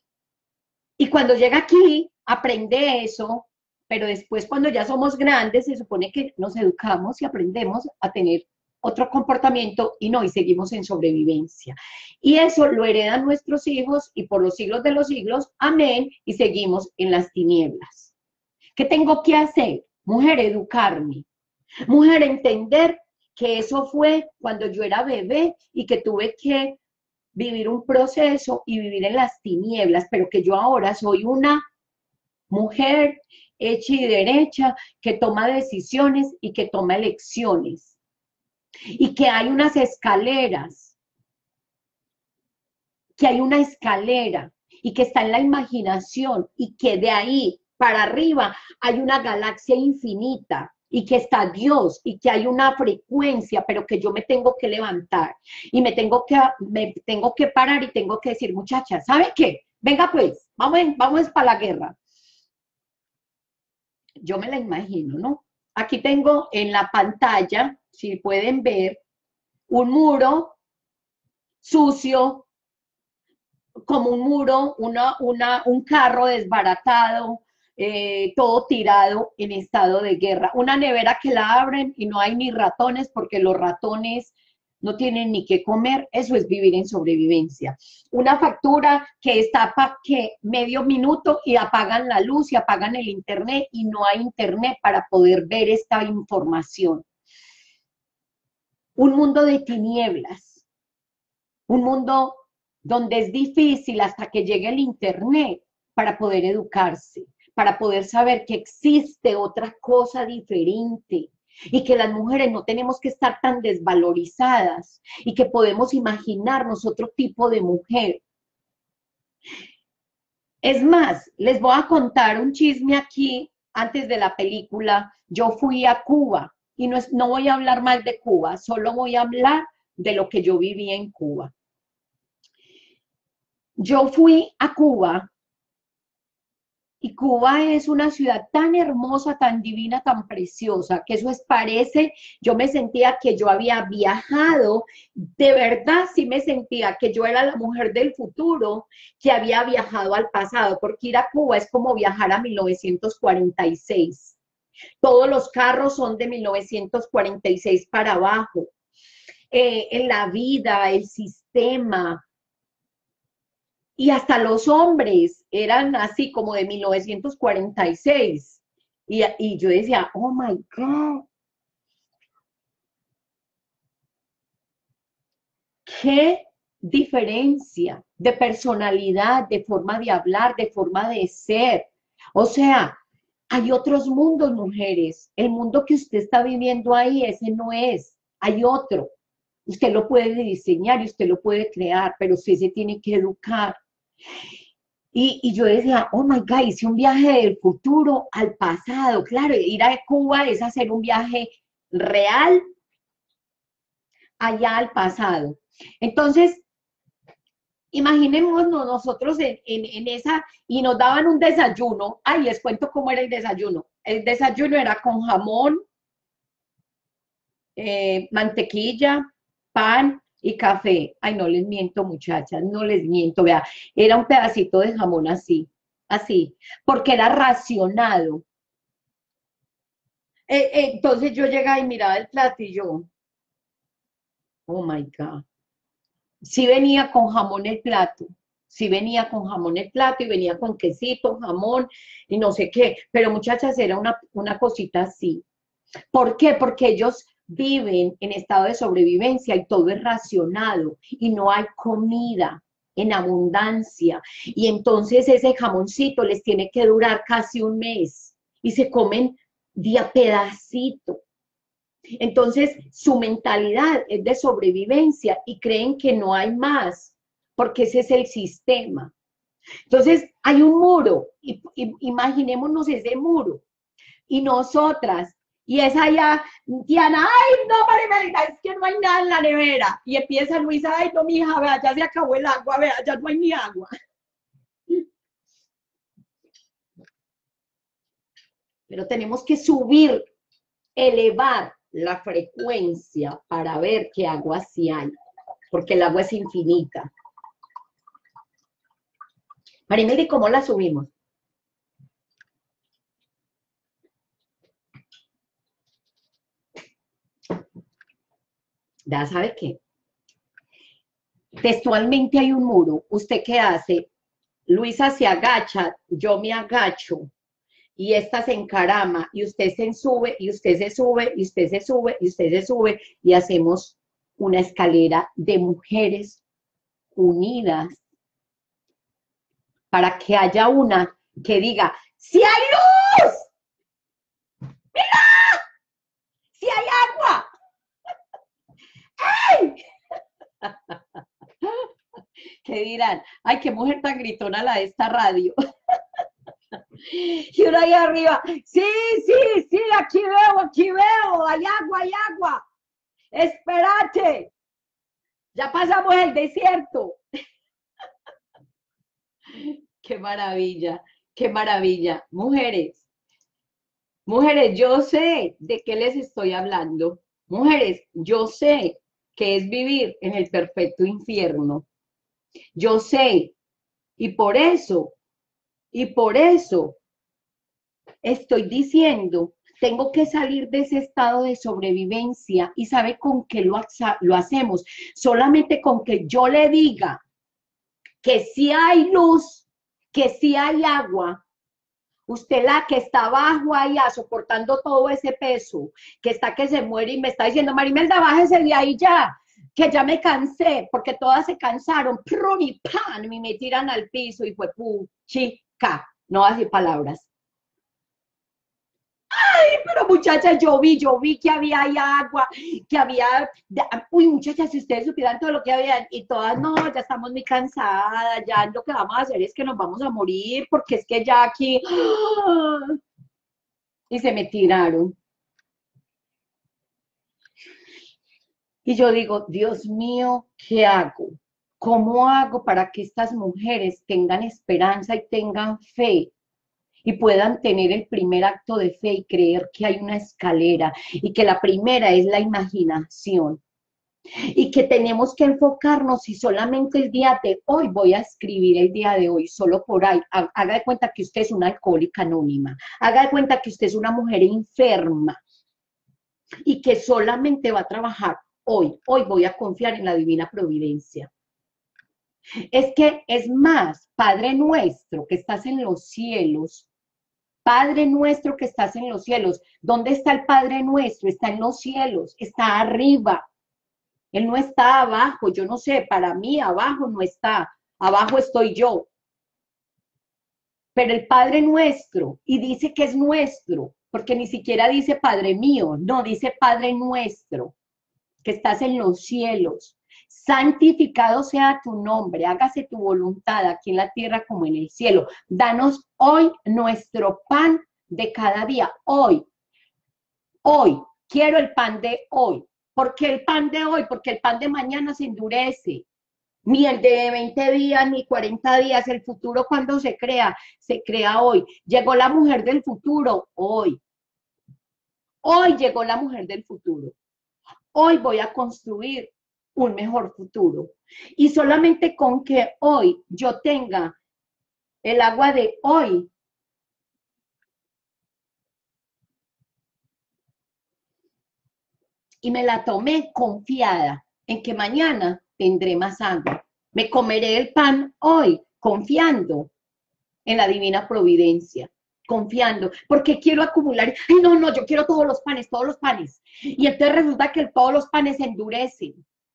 y cuando llega aquí, aprende eso, pero después cuando ya somos grandes, se supone que nos educamos y aprendemos a tener otro comportamiento y no, y seguimos en sobrevivencia. Y eso lo heredan nuestros hijos y por los siglos de los siglos, amén, y seguimos en las tinieblas. ¿Qué tengo que hacer? Mujer, educarme. Mujer, entender que eso fue cuando yo era bebé y que tuve que vivir un proceso y vivir en las tinieblas, pero que yo ahora soy una mujer hecha y derecha que toma decisiones y que toma elecciones. Y que hay unas escaleras, que hay una escalera y que está en la imaginación y que de ahí para arriba hay una galaxia infinita y que está Dios y que hay una frecuencia, pero que yo me tengo que levantar y me tengo que parar y tengo que decir, muchacha, ¿sabe qué? Venga pues, vamos para la guerra. Yo me la imagino, ¿no? Aquí tengo en la pantalla, si pueden ver, un muro sucio, como un muro, un carro desbaratado, todo tirado en estado de guerra. Una nevera que la abren y no hay ni ratones porque los ratones no tienen ni qué comer, eso es vivir en sobrevivencia. Una factura que está para que medio minuto y apagan la luz y apagan el internet y no hay internet para poder ver esta información. Un mundo de tinieblas, un mundo donde es difícil hasta que llegue el internet para poder educarse, para poder saber que existe otra cosa diferente y que las mujeres no tenemos que estar tan desvalorizadas y que podemos imaginarnos otro tipo de mujer. Es más, les voy a contar un chisme aquí antes de la película. Yo fui a Cuba y no voy a hablar mal de Cuba, solo voy a hablar de lo que yo viví en Cuba. Yo fui a Cuba y Cuba es una ciudad tan hermosa, tan divina, tan preciosa, que eso parece, yo me sentía que yo había viajado, de verdad sí me sentía que yo era la mujer del futuro, que había viajado al pasado, porque ir a Cuba es como viajar a 1946. Todos los carros son de 1946 para abajo. En la vida, el sistema, y hasta los hombres eran así como de 1946. Y yo decía, oh my God, qué diferencia de personalidad, de forma de hablar, de forma de ser. O sea, hay otros mundos, mujeres. El mundo que usted está viviendo ahí, ese no es. Hay otro. Usted lo puede diseñar y usted lo puede crear, pero usted se tiene que educar. Y yo decía, oh my God, hice un viaje del futuro al pasado. Claro, ir a Cuba es hacer un viaje real allá al pasado. Entonces, imaginémonos nosotros en esa, y nos daban un desayuno. Ay, les cuento cómo era el desayuno. El desayuno era con jamón, mantequilla, pan y café. Ay, no les miento, muchachas, no les miento. Vea, era un pedacito de jamón así, así, porque era racionado. Entonces yo llegaba y miraba el plato y yo, oh my God. Sí venía con jamón el plato, sí venía con jamón el plato y venía con quesito, jamón y no sé qué, pero muchachas, era una cosita así. ¿Por qué? Porque ellos viven en estado de sobrevivencia y todo es racionado y no hay comida en abundancia. Y entonces ese jamoncito les tiene que durar casi un mes y se comen día pedacito. Entonces, su mentalidad es de sobrevivencia y creen que no hay más, porque ese es el sistema. Entonces, hay un muro, imaginémonos ese muro, y nosotras, y es allá, Diana, ay, no, Marimelita, es que no hay nada en la nevera. Y empieza Luisa, ay, no, mija, vea, ya se acabó el agua, vea, ya no hay ni agua. Pero tenemos que subir, elevar la frecuencia para ver qué agua sí hay, porque el agua es infinita. Marimelita, ¿y cómo la subimos? Ya sabe qué. Textualmente hay un muro. ¿Usted qué hace? Luisa se agacha, yo me agacho, y esta se encarama, y usted se sube, y usted se sube, y usted se sube, y usted se sube, y hacemos una escalera de mujeres unidas para que haya una que diga, ¡si hay luz! ¡Mira! ¡Si hay agua! ¡Ay! ¿Qué dirán? ¡Ay, qué mujer tan gritona la de esta radio! Y uno ahí arriba, sí, sí, sí, aquí veo, hay agua, espérate, ya pasamos el desierto. Qué maravilla, qué maravilla. Mujeres, mujeres, yo sé de qué les estoy hablando. Mujeres, yo sé que es vivir en el perfecto infierno. Yo sé, y y por eso estoy diciendo, tengo que salir de ese estado de sobrevivencia y sabe con qué lo hacemos. Solamente con que yo le diga que sí hay luz, que sí hay agua. Usted la que está abajo allá soportando todo ese peso, que está que se muere y me está diciendo, Marimelda, bájese de ahí ya, que ya me cansé, porque todas se cansaron, ¡prum! Y ¡pan! Y me tiran al piso y fue pum, chica, no así palabras. Ay, pero Muchachas, yo vi que había ahí agua, que había, uy, muchachas, si ustedes supieran todo lo que había, y todas, no, ya estamos muy cansadas, ya lo que vamos a hacer es que nos vamos a morir, porque es que ya aquí, y se me tiraron. Y yo digo, Dios mío, ¿qué hago? ¿Cómo hago para que estas mujeres tengan esperanza y tengan fe y puedan tener el primer acto de fe y creer que hay una escalera y que la primera es la imaginación y que tenemos que enfocarnos y solamente el día de hoy voy a escribir el día de hoy, solo por ahí? Haga de cuenta que usted es una alcohólica anónima, haga de cuenta que usted es una mujer enferma y que solamente va a trabajar hoy voy a confiar en la divina providencia. Es que es más, Padre nuestro que estás en los cielos, Padre nuestro que estás en los cielos, ¿dónde está el Padre nuestro? Está en los cielos, está arriba. Él no está abajo, yo no sé, para mí abajo no está, abajo estoy yo. Pero el Padre nuestro, y dice que es nuestro, porque ni siquiera dice Padre mío, no, dice Padre nuestro, que estás en los cielos. Santificado sea tu nombre, hágase tu voluntad aquí en la tierra como en el cielo. Danos hoy nuestro pan de cada día. Hoy, quiero el pan de hoy. ¿Por qué el pan de hoy? Porque el pan de mañana se endurece. Ni el de 20 días, ni 40 días. El futuro, cuando se crea hoy. Llegó la mujer del futuro, hoy. Hoy llegó la mujer del futuro. Hoy voy a construir un mejor futuro. Y solamente con que hoy yo tenga el agua de hoy, y me la tomé confiada en que mañana tendré más agua. Me comeré el pan hoy confiando en la divina providencia, confiando, porque quiero acumular, ay, no, yo quiero todos los panes. Y entonces resulta que todos los panes se endurecen.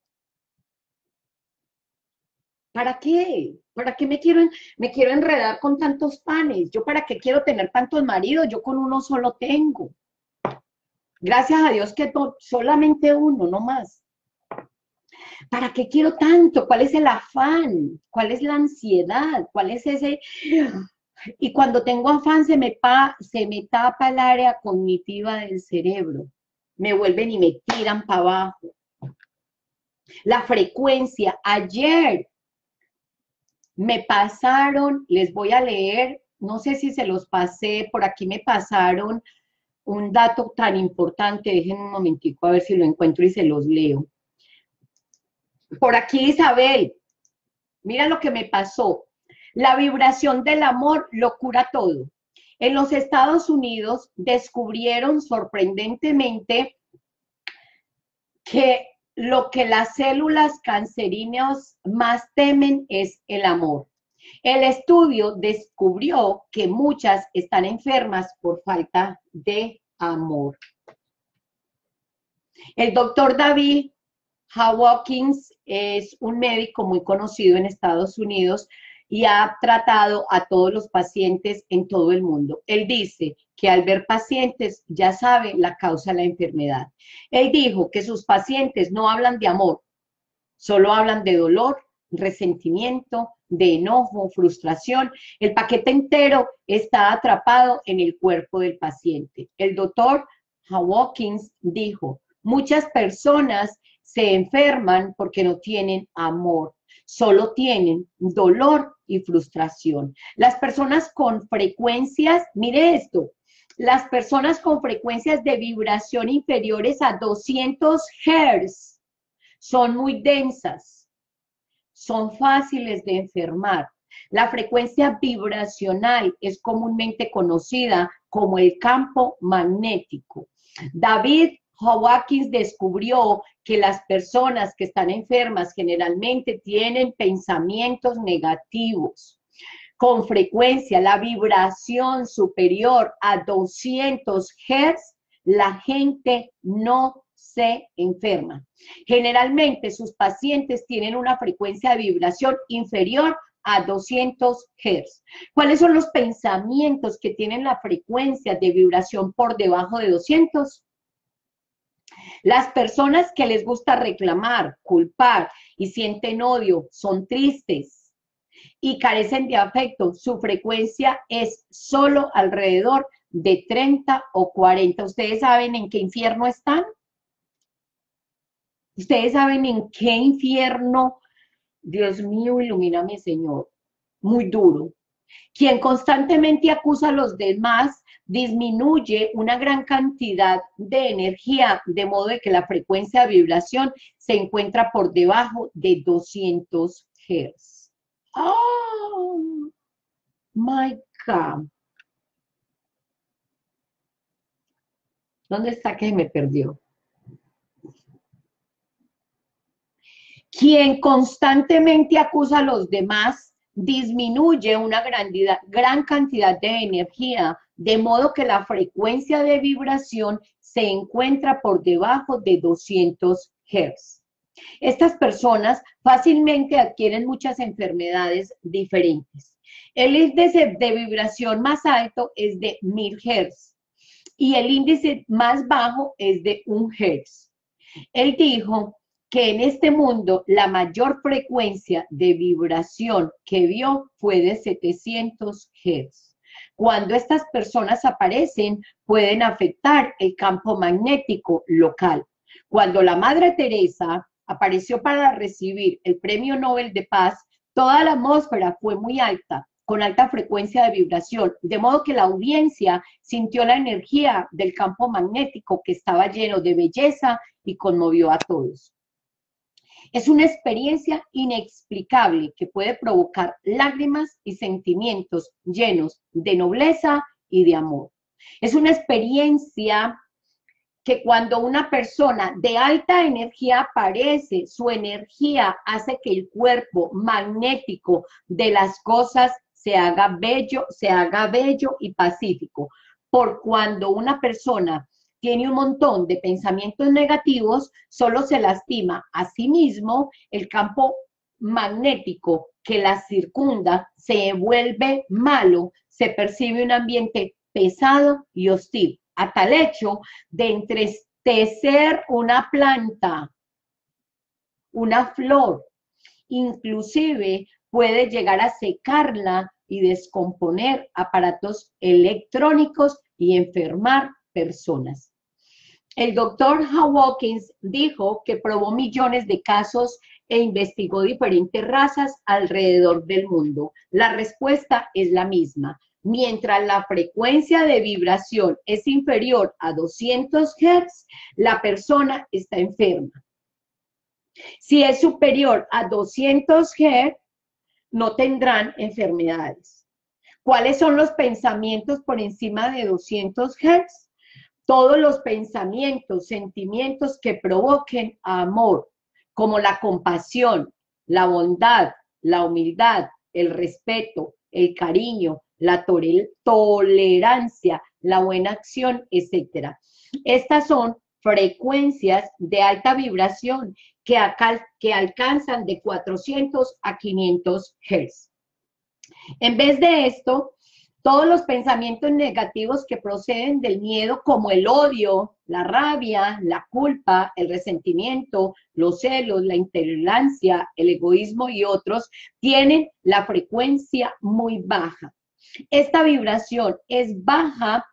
¿Para qué? ¿Para qué me quiero enredar con tantos panes? ¿Yo para qué quiero tener tantos maridos? Yo con uno solo tengo. Gracias a Dios que solamente uno, no más. ¿Para qué quiero tanto? ¿Cuál es el afán? ¿Cuál es la ansiedad? ¿Cuál es ese? Y cuando tengo afán se me tapa el área cognitiva del cerebro. Me vuelven y me tiran para abajo. La frecuencia. Ayer me pasaron, les voy a leer, no sé si se los pasé, por aquí me pasaron un dato tan importante, dejen un momentico a ver si lo encuentro y se los leo. Por aquí Isabel, mira lo que me pasó. La vibración del amor lo cura todo. En los Estados Unidos descubrieron sorprendentemente que lo que las células canceríneas más temen es el amor. El estudio descubrió que muchas están enfermas por falta de amor. El doctor David Hawkins es un médico muy conocido en Estados Unidos y ha tratado a todos los pacientes en todo el mundo. Él dice que al ver pacientes ya sabe la causa de la enfermedad. Él dijo que sus pacientes no hablan de amor, solo hablan de dolor, resentimiento, de enojo, frustración. El paquete entero está atrapado en el cuerpo del paciente. El doctor Hawkins dijo, muchas personas se enferman porque no tienen amor, solo tienen dolor y frustración. Las personas con frecuencias, mire esto, las personas con frecuencias de vibración inferiores a 200 Hz son muy densas, son fáciles de enfermar. La frecuencia vibracional es comúnmente conocida como el campo magnético. David Hawkins descubrió que las personas que están enfermas generalmente tienen pensamientos negativos. Con frecuencia, la vibración superior a 200 Hz, la gente no se enferma. Generalmente sus pacientes tienen una frecuencia de vibración inferior a 200 Hz. ¿Cuáles son los pensamientos que tienen la frecuencia de vibración por debajo de 200? Las personas que les gusta reclamar, culpar y sienten odio, son tristes y carecen de afecto, su frecuencia es solo alrededor de 30 o 40. ¿Ustedes saben en qué infierno están? ¿Ustedes saben en qué infierno? Dios mío, ilumíname, Señor. Muy duro. Quien constantemente acusa a los demás disminuye una gran cantidad de energía, de modo de que la frecuencia de vibración se encuentra por debajo de 200 Hz. ¡Oh, my God! ¿Dónde está que me perdió? Quien constantemente acusa a los demás disminuye una gran cantidad de energía, de modo que la frecuencia de vibración se encuentra por debajo de 200 Hz. Estas personas fácilmente adquieren muchas enfermedades diferentes. El índice de vibración más alto es de 1000 Hz y el índice más bajo es de 1 Hz. Él dijo que en este mundo la mayor frecuencia de vibración que vio fue de 700 Hz. Cuando estas personas aparecen, pueden afectar el campo magnético local. Cuando la Madre Teresa apareció para recibir el Premio Nobel de Paz, toda la atmósfera fue muy alta, con alta frecuencia de vibración, de modo que la audiencia sintió la energía del campo magnético que estaba lleno de belleza y conmovió a todos. Es una experiencia inexplicable que puede provocar lágrimas y sentimientos llenos de nobleza y de amor. Es una experiencia que cuando una persona de alta energía aparece, su energía hace que el cuerpo magnético de las cosas se haga bello y pacífico. Por cuando una persona tiene un montón de pensamientos negativos, solo se lastima a sí mismo, el campo magnético que la circunda se vuelve malo, se percibe un ambiente pesado y hostil, a tal hecho de entristecer una planta, una flor, inclusive puede llegar a secarla y descomponer aparatos electrónicos y enfermar personas. El doctor Hawkins dijo que probó millones de casos e investigó diferentes razas alrededor del mundo. La respuesta es la misma. Mientras la frecuencia de vibración es inferior a 200 Hz, la persona está enferma. Si es superior a 200 Hz, no tendrán enfermedades. ¿Cuáles son los pensamientos por encima de 200 Hz? Todos los pensamientos, sentimientos que provoquen amor, como la compasión, la bondad, la humildad, el respeto, el cariño, la tolerancia, la buena acción, etc. Estas son frecuencias de alta vibración que alcanzan de 400 a 500 Hz. En vez de esto, todos los pensamientos negativos que proceden del miedo, como el odio, la rabia, la culpa, el resentimiento, los celos, la intolerancia, el egoísmo y otros, tienen la frecuencia muy baja. Esta vibración es baja,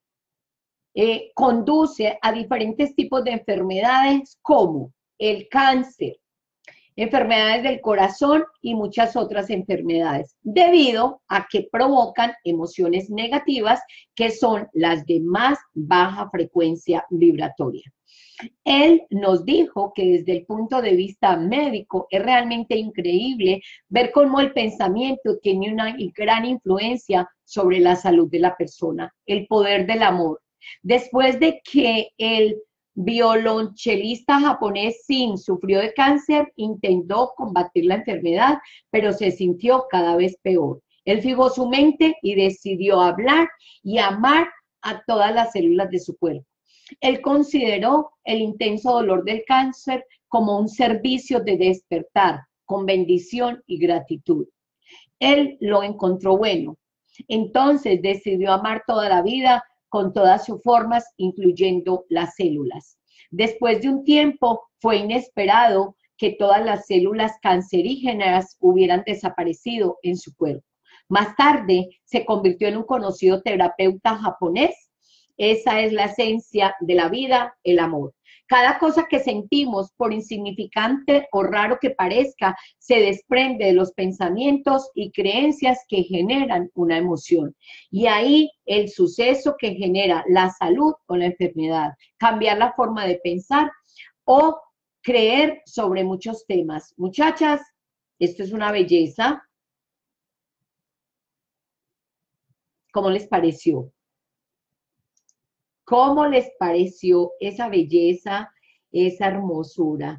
conduce a diferentes tipos de enfermedades como el cáncer, enfermedades del corazón y muchas otras enfermedades, debido a que provocan emociones negativas que son las de más baja frecuencia vibratoria. Él nos dijo que desde el punto de vista médico es realmente increíble ver cómo el pensamiento tiene una gran influencia sobre la salud de la persona, el poder del amor. Después de que el violonchelista japonés Sin sufrió de cáncer, intentó combatir la enfermedad, pero se sintió cada vez peor. Él fijó su mente y decidió hablar y amar a todas las células de su cuerpo. Él consideró el intenso dolor del cáncer como un servicio de despertar, con bendición y gratitud. Él lo encontró bueno. Entonces decidió amar toda la vida con todas sus formas, incluyendo las células. Después de un tiempo, fue inesperado que todas las células cancerígenas hubieran desaparecido en su cuerpo. Más tarde, se convirtió en un conocido terapeuta japonés. Esa es la esencia de la vida, el amor. Cada cosa que sentimos, por insignificante o raro que parezca, se desprende de los pensamientos y creencias que generan una emoción. Y ahí el suceso que genera la salud o la enfermedad, cambiar la forma de pensar o creer sobre muchos temas. Muchachas, esto es una belleza. ¿Cómo les pareció? ¿Cómo les pareció esa belleza, esa hermosura?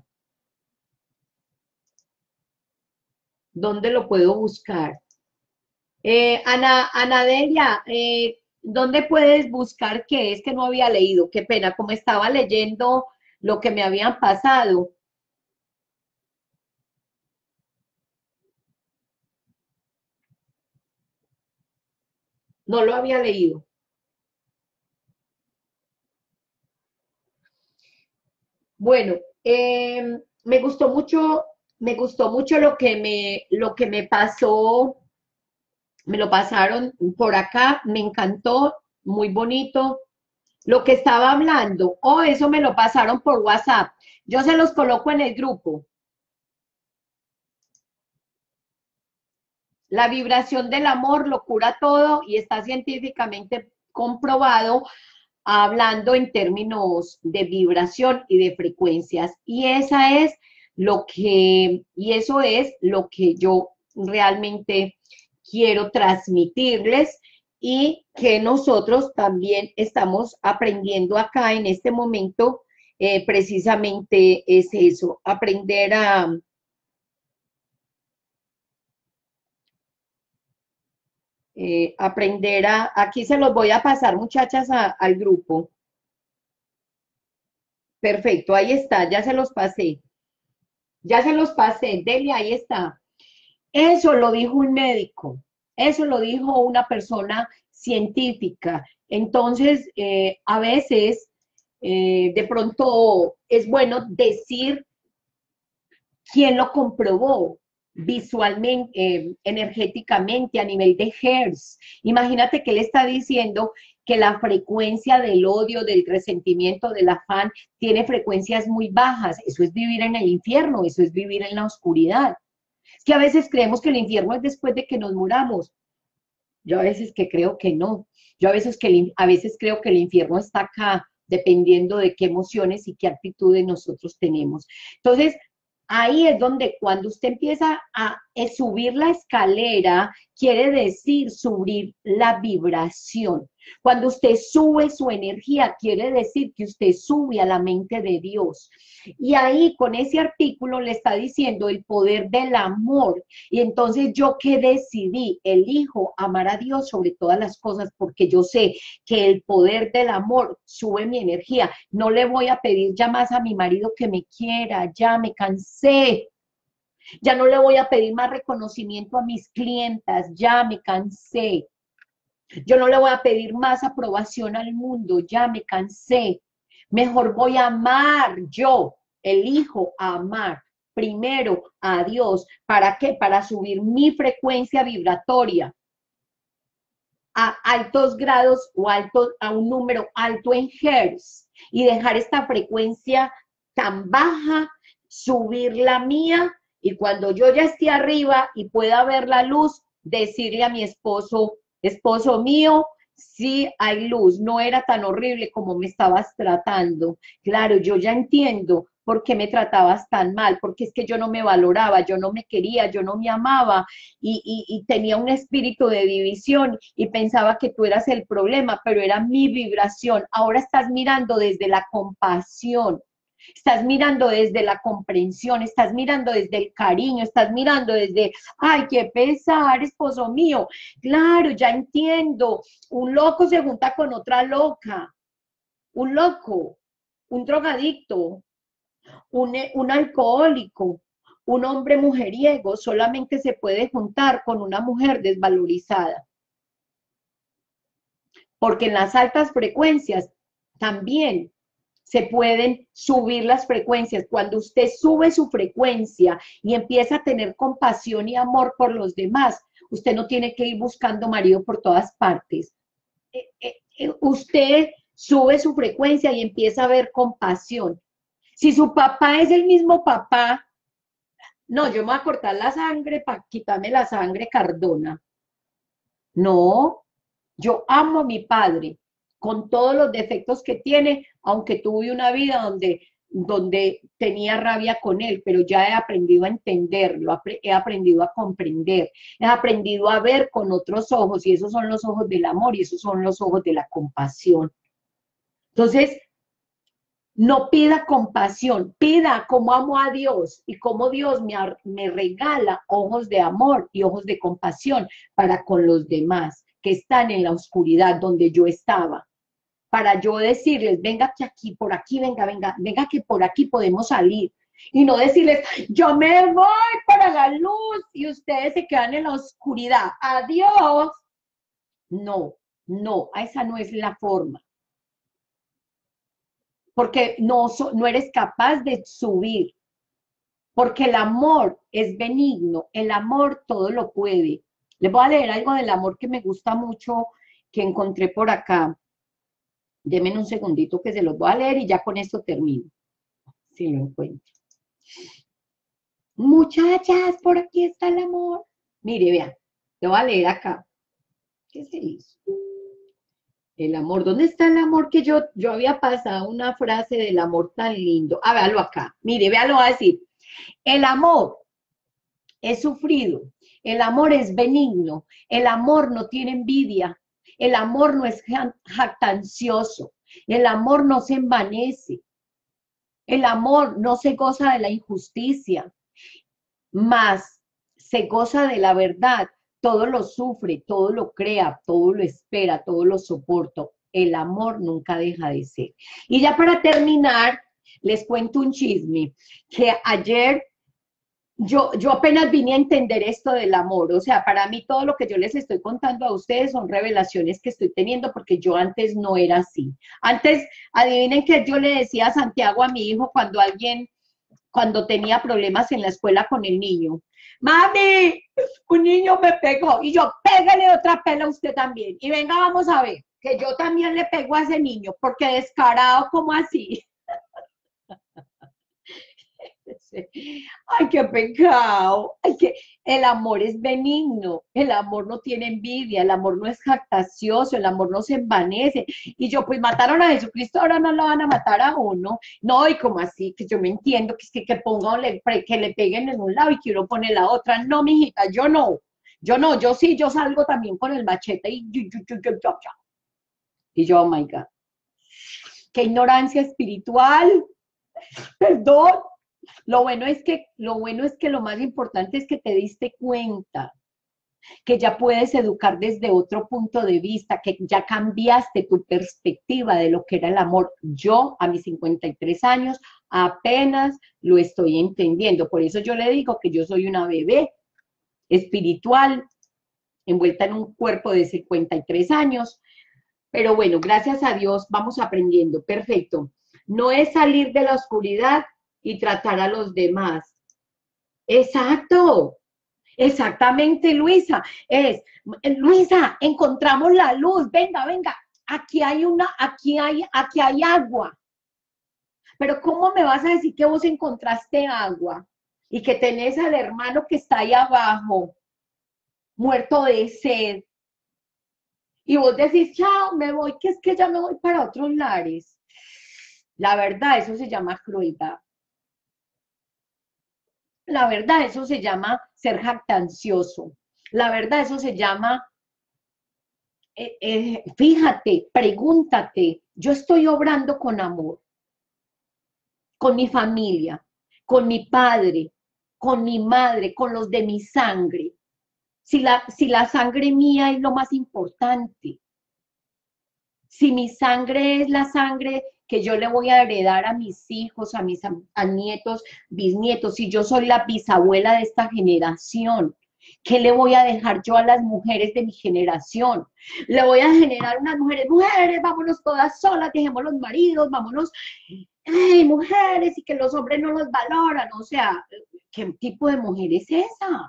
¿Dónde lo puedo buscar? Anadelia, ¿dónde puedes buscar qué? Es que no había leído, qué pena, como estaba leyendo lo que me habían pasado, no lo había leído. Bueno, me gustó mucho lo que me pasó, me lo pasaron por acá, me encantó, muy bonito. Lo que estaba hablando, o eso me lo pasaron por WhatsApp. Yo se los coloco en el grupo. La vibración del amor lo cura todo y está científicamente comprobado hablando en términos de vibración y de frecuencias. Y eso es lo que yo realmente quiero transmitirles y que nosotros también estamos aprendiendo acá en este momento. Precisamente es eso, aprender aquí se los voy a pasar muchachas al grupo. Perfecto, ahí está, ya se los pasé. Ya se los pasé, Delia, ahí está. Eso lo dijo un médico, eso lo dijo una persona científica. Entonces, a veces, de pronto es bueno decir quién lo comprobó visualmente, energéticamente, a nivel de Hertz. Imagínate que él está diciendo que la frecuencia del odio, del resentimiento, del afán, tiene frecuencias muy bajas. Eso es vivir en el infierno, eso es vivir en la oscuridad. Es que a veces creemos que el infierno es después de que nos muramos. Yo a veces que creo que no. Yo a veces creo que el infierno está acá, dependiendo de qué emociones y qué actitudes nosotros tenemos. Entonces, ahí es donde cuando usted empieza a subir la escalera, quiere decir subir la vibración. Cuando usted sube su energía, quiere decir que usted sube a la mente de Dios. Y ahí con ese artículo le está diciendo el poder del amor. Y entonces yo que decidí, elijo amar a Dios sobre todas las cosas porque yo sé que el poder del amor sube mi energía. No le voy a pedir ya más a mi marido que me quiera, ya me cansé. Ya no le voy a pedir más reconocimiento a mis clientas, ya me cansé. Yo no le voy a pedir más aprobación al mundo, ya me cansé. Mejor voy a amar yo, elijo amar primero a Dios. ¿Para qué? Para subir mi frecuencia vibratoria a altos grados o a un número alto en hertz y dejar esta frecuencia tan baja, subir la mía y cuando yo ya esté arriba y pueda ver la luz, decirle a mi esposo, esposo mío, sí hay luz, no era tan horrible como me estabas tratando. Claro, yo ya entiendo por qué me tratabas tan mal, porque es que yo no me valoraba, yo no me quería, yo no me amaba y tenía un espíritu de división y pensaba que tú eras el problema, pero era mi vibración. Ahora estás mirando desde la compasión, estás mirando desde la comprensión, estás mirando desde el cariño, estás mirando desde, ay, qué pesar, esposo mío. Claro, ya entiendo. Un loco se junta con otra loca, un loco, un drogadicto, un alcohólico, Un hombre mujeriego solamente se puede juntar con una mujer desvalorizada, porque en las altas frecuencias también se pueden subir las frecuencias. Cuando usted sube su frecuencia y empieza a tener compasión y amor por los demás, usted no tiene que ir buscando marido por todas partes. Usted sube su frecuencia y empieza a ver compasión. Si su papá es el mismo papá, no, yo me voy a cortar la sangre para quitarme la sangre Cardona. No, yo amo a mi padre con todos los defectos que tiene, aunque tuve una vida donde tenía rabia con él, pero ya he aprendido a entenderlo, he aprendido a comprender, he aprendido a ver con otros ojos, y esos son los ojos del amor y esos son los ojos de la compasión. Entonces, no pida compasión, pida cómo amo a Dios y cómo Dios me regala ojos de amor y ojos de compasión para con los demás que están en la oscuridad donde yo estaba. Para yo decirles, venga que aquí, por aquí, venga, que por aquí podemos salir. Y no decirles, yo me voy para la luz y ustedes se quedan en la oscuridad. Adiós. No, no, esa no es la forma. Porque no eres capaz de subir, porque el amor es benigno, el amor todo lo puede. Les voy a leer algo del amor que me gusta mucho, que encontré por acá. Denme un segundito que se los voy a leer y ya con esto termino, si lo encuentro. Muchachas, por aquí está el amor. Mire, vean, le voy a leer acá. ¿Qué se hizo? El amor, ¿dónde está el amor? Que yo había pasado una frase del amor tan lindo. Ah, véalo acá. Mire, véalo, va a decir. El amor es sufrido, el amor es benigno, el amor no tiene envidia, el amor no es jactancioso, el amor no se envanece, el amor no se goza de la injusticia, mas se goza de la verdad. Todo lo sufre, todo lo crea, todo lo espera, todo lo soporta. El amor nunca deja de ser. Y ya para terminar, les cuento un chisme, que ayer yo apenas vine a entender esto del amor. O sea, para mí todo lo que yo les estoy contando a ustedes son revelaciones que estoy teniendo, porque yo antes no era así. Antes, adivinen que yo le decía a Santiago, a mi hijo, cuando tenía problemas en la escuela con el niño: mami, un niño me pegó. Y yo, pégale otra pela a usted también. Y venga, vamos a ver, que yo también le pego a ese niño, porque descarado, como así. Ay, qué pecado. El amor es benigno, el amor no tiene envidia, el amor no es jactancioso, el amor no se envanece. Y yo, pues mataron a Jesucristo, ahora no lo van a matar a uno. No, y como así, que yo me entiendo que pongan, que le peguen en un lado y que uno pone la otra. No, mijita, yo no. Yo sí, yo salgo también con el machete y yo, oh my God. Qué ignorancia espiritual. Perdón. Lo bueno es que lo más importante es que te diste cuenta, que ya puedes educar desde otro punto de vista, que ya cambiaste tu perspectiva de lo que era el amor. Yo, a mis 53 años, apenas lo estoy entendiendo. Por eso yo le digo que yo soy una bebé espiritual, envuelta en un cuerpo de 53 años. Pero bueno, gracias a Dios vamos aprendiendo. Perfecto. No es salir de la oscuridad y tratar a los demás. Exacto, exactamente, Luisa. Luisa, encontramos la luz. Venga, aquí hay agua. Pero ¿cómo me vas a decir que vos encontraste agua y que tenés al hermano que está ahí abajo, muerto de sed? Y vos decís, chao, me voy, que es que ya me voy para otros lares. La verdad, eso se llama crueldad. La verdad, eso se llama ser jactancioso. La verdad, eso se llama, fíjate, pregúntate, yo estoy obrando con amor, con mi familia, con mi padre, con mi madre, con los de mi sangre. Si la sangre mía es lo más importante, si mi sangre es la sangre que yo le voy a heredar a mis hijos, a mis nietos, bisnietos, si yo soy la bisabuela de esta generación? ¿Qué le voy a dejar yo a las mujeres de mi generación? Le voy a generar unas mujeres, mujeres, vámonos todas solas, dejemos los maridos, vámonos, ay, mujeres, y que los hombres no los valoran. O sea, ¿qué tipo de mujer es esa?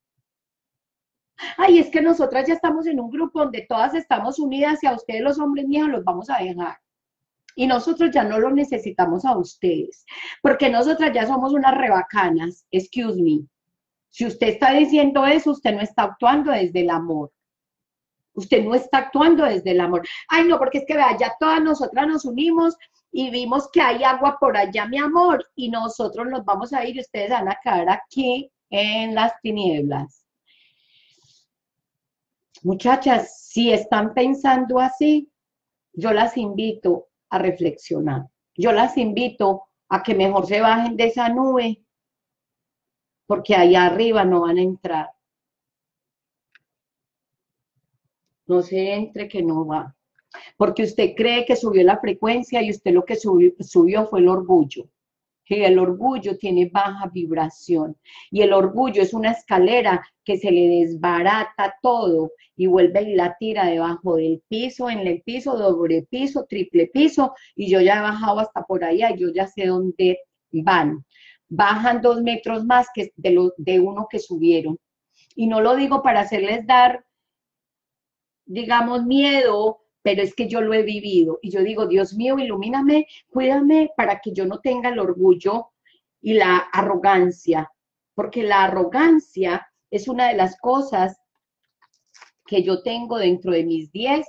Ay, es que nosotras ya estamos en un grupo donde todas estamos unidas y a ustedes los hombres míos los vamos a dejar. Y nosotros ya no los necesitamos a ustedes, porque nosotras ya somos unas rebacanas, excuse me. Si usted está diciendo eso, usted no está actuando desde el amor. Usted no está actuando desde el amor. Ay, no, porque es que vea, ya todas nosotras nos unimos y vimos que hay agua por allá, mi amor, y nosotros nos vamos a ir y ustedes van a quedar aquí en las tinieblas. Muchachas, si están pensando así, yo las invito a reflexionar. Yo las invito a que mejor se bajen de esa nube, porque allá arriba no van a entrar. No se entre que no va. Porque usted cree que subió la frecuencia y usted lo que subió fue el orgullo. Y el orgullo tiene baja vibración. Y el orgullo es una escalera que se le desbarata todo y vuelve y la tira debajo del piso, en el piso, doble piso, triple piso. Y yo ya he bajado hasta por allá, yo ya sé dónde van. Bajan 2 metros más que de uno que subieron. Y no lo digo para hacerles dar, digamos, miedo, pero es que yo lo he vivido. Y yo digo, Dios mío, ilumíname, cuídame para que yo no tenga el orgullo y la arrogancia, porque la arrogancia es una de las cosas que yo tengo dentro de mis 10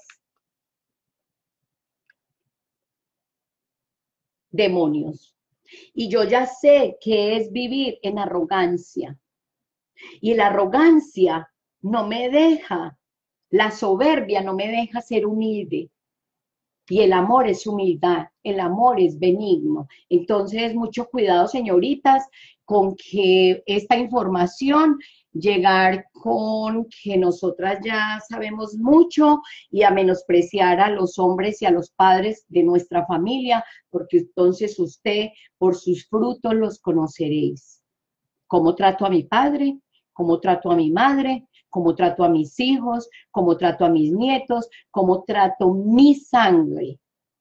demonios. Y yo ya sé qué es vivir en arrogancia. Y la arrogancia no me deja, la soberbia no me deja ser humilde. Y el amor es humildad, el amor es benigno. Entonces, mucho cuidado, señoritas, con que esta información, llegar con que nosotras ya sabemos mucho y a menospreciar a los hombres y a los padres de nuestra familia, porque entonces usted por sus frutos los conoceréis. ¿Cómo trato a mi padre? ¿Cómo trato a mi madre? ¿Cómo trato a mis hijos? ¿Cómo trato a mis nietos? ¿Cómo trato mi sangre?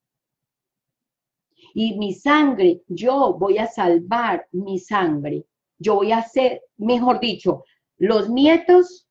Y mi sangre, yo voy a salvar mi sangre. Yo voy a hacer, mejor dicho, los nietos,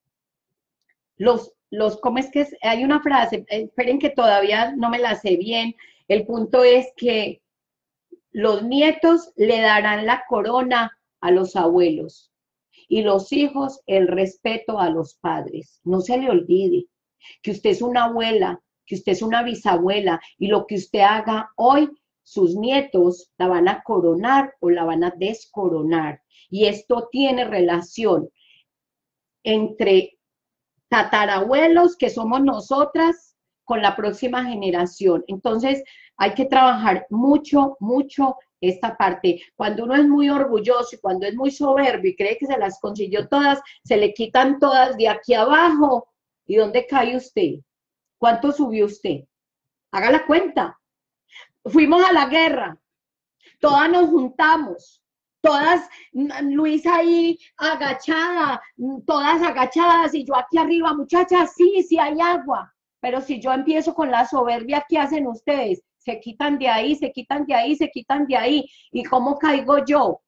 ¿cómo es que es? Hay una frase, esperen que todavía no me la sé bien. El punto es que los nietos le darán la corona a los abuelos y los hijos el respeto a los padres. No se le olvide que usted es una abuela, que usted es una bisabuela y lo que usted haga hoy, sus nietos la van a coronar o la van a descoronar. Y esto tiene relación entre tatarabuelos, que somos nosotras, con la próxima generación. Entonces, hay que trabajar mucho, mucho esta parte. Cuando uno es muy orgulloso y cuando es muy soberbio y cree que se las consiguió todas, se le quitan todas de aquí abajo. ¿Y dónde cae usted? ¿Cuánto subió usted? Haga la cuenta. Fuimos a la guerra, todas nos juntamos, todas, Luisa ahí agachada, todas agachadas y yo aquí arriba, muchachas, sí, sí hay agua, pero si yo empiezo con la soberbia, ¿qué hacen ustedes? Se quitan de ahí, se quitan de ahí, se quitan de ahí. ¿Y cómo caigo yo?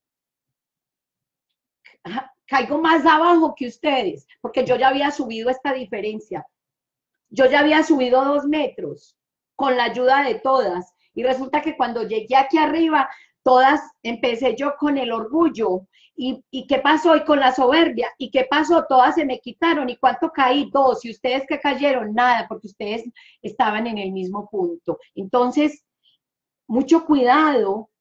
Caigo más abajo que ustedes, porque yo ya había subido esta diferencia. Yo ya había subido 2 metros con la ayuda de todas. Y resulta que cuando llegué aquí arriba, todas empecé yo con el orgullo. ¿Y qué pasó? Y con la soberbia. ¿Y qué pasó? Todas se me quitaron. ¿Y cuánto caí? 2. ¿Y ustedes qué cayeron? Nada, porque ustedes estaban en el mismo punto. Entonces, mucho cuidado,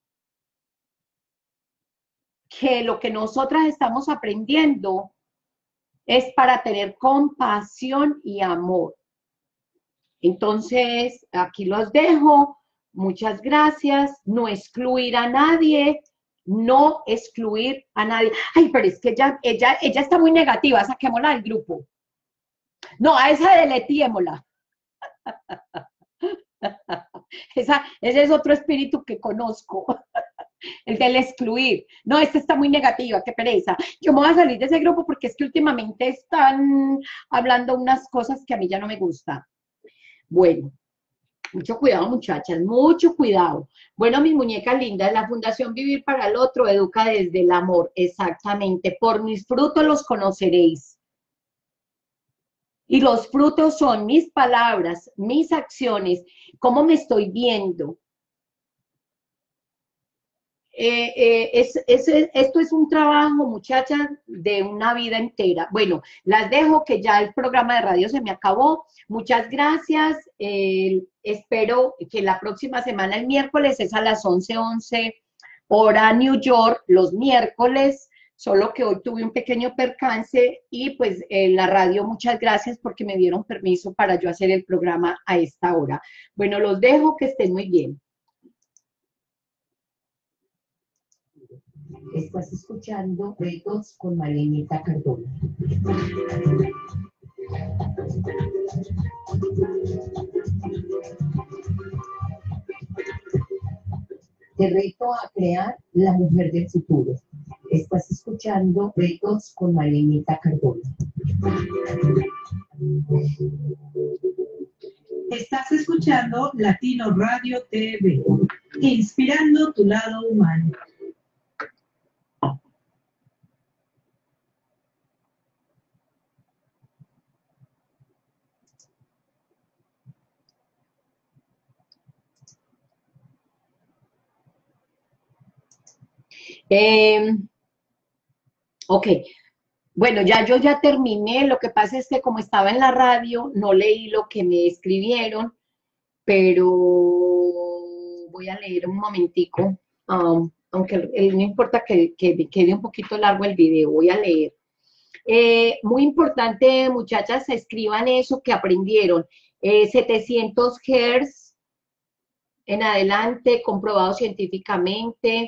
que lo que nosotras estamos aprendiendo es para tener compasión y amor. Entonces, aquí los dejo. Muchas gracias. No excluir a nadie. No excluir a nadie. Ay, pero es que ella está muy negativa. Saquémosla del grupo. No, a esa deletémosla. Ese es otro espíritu que conozco, el del excluir. No, esta está muy negativa, qué pereza. Yo me voy a salir de ese grupo porque es que últimamente están hablando unas cosas que a mí ya no me gustan. Bueno, mucho cuidado, muchachas, mucho cuidado. Bueno, mis muñecas lindas, la Fundación Vivir para el Otro educa desde el amor, exactamente. Por mis frutos los conoceréis. Y los frutos son mis palabras, mis acciones, cómo me estoy viendo. Esto es un trabajo, muchachas, de una vida entera. Bueno, las dejo que ya el programa de radio se me acabó. Muchas gracias. Espero que la próxima semana, el miércoles, es a las 11:11 hora New York, los miércoles, solo que hoy tuve un pequeño percance y pues la radio, muchas gracias porque me dieron permiso para yo hacer el programa a esta hora. Bueno, los dejo, que estén muy bien. Estás escuchando Retos con Marianita Cardona. Te reto a crear la mujer del futuro. Estás escuchando Retos con Marianita Cardona. Estás escuchando Latino Radio TV, inspirando tu lado humano. Ok, bueno, yo ya terminé, lo que pasa es que como estaba en la radio, no leí lo que me escribieron, pero voy a leer un momentico, aunque no importa que quede un poquito largo el video, voy a leer. Muy importante, muchachas, escriban eso que aprendieron. 700 Hz en adelante, comprobado científicamente.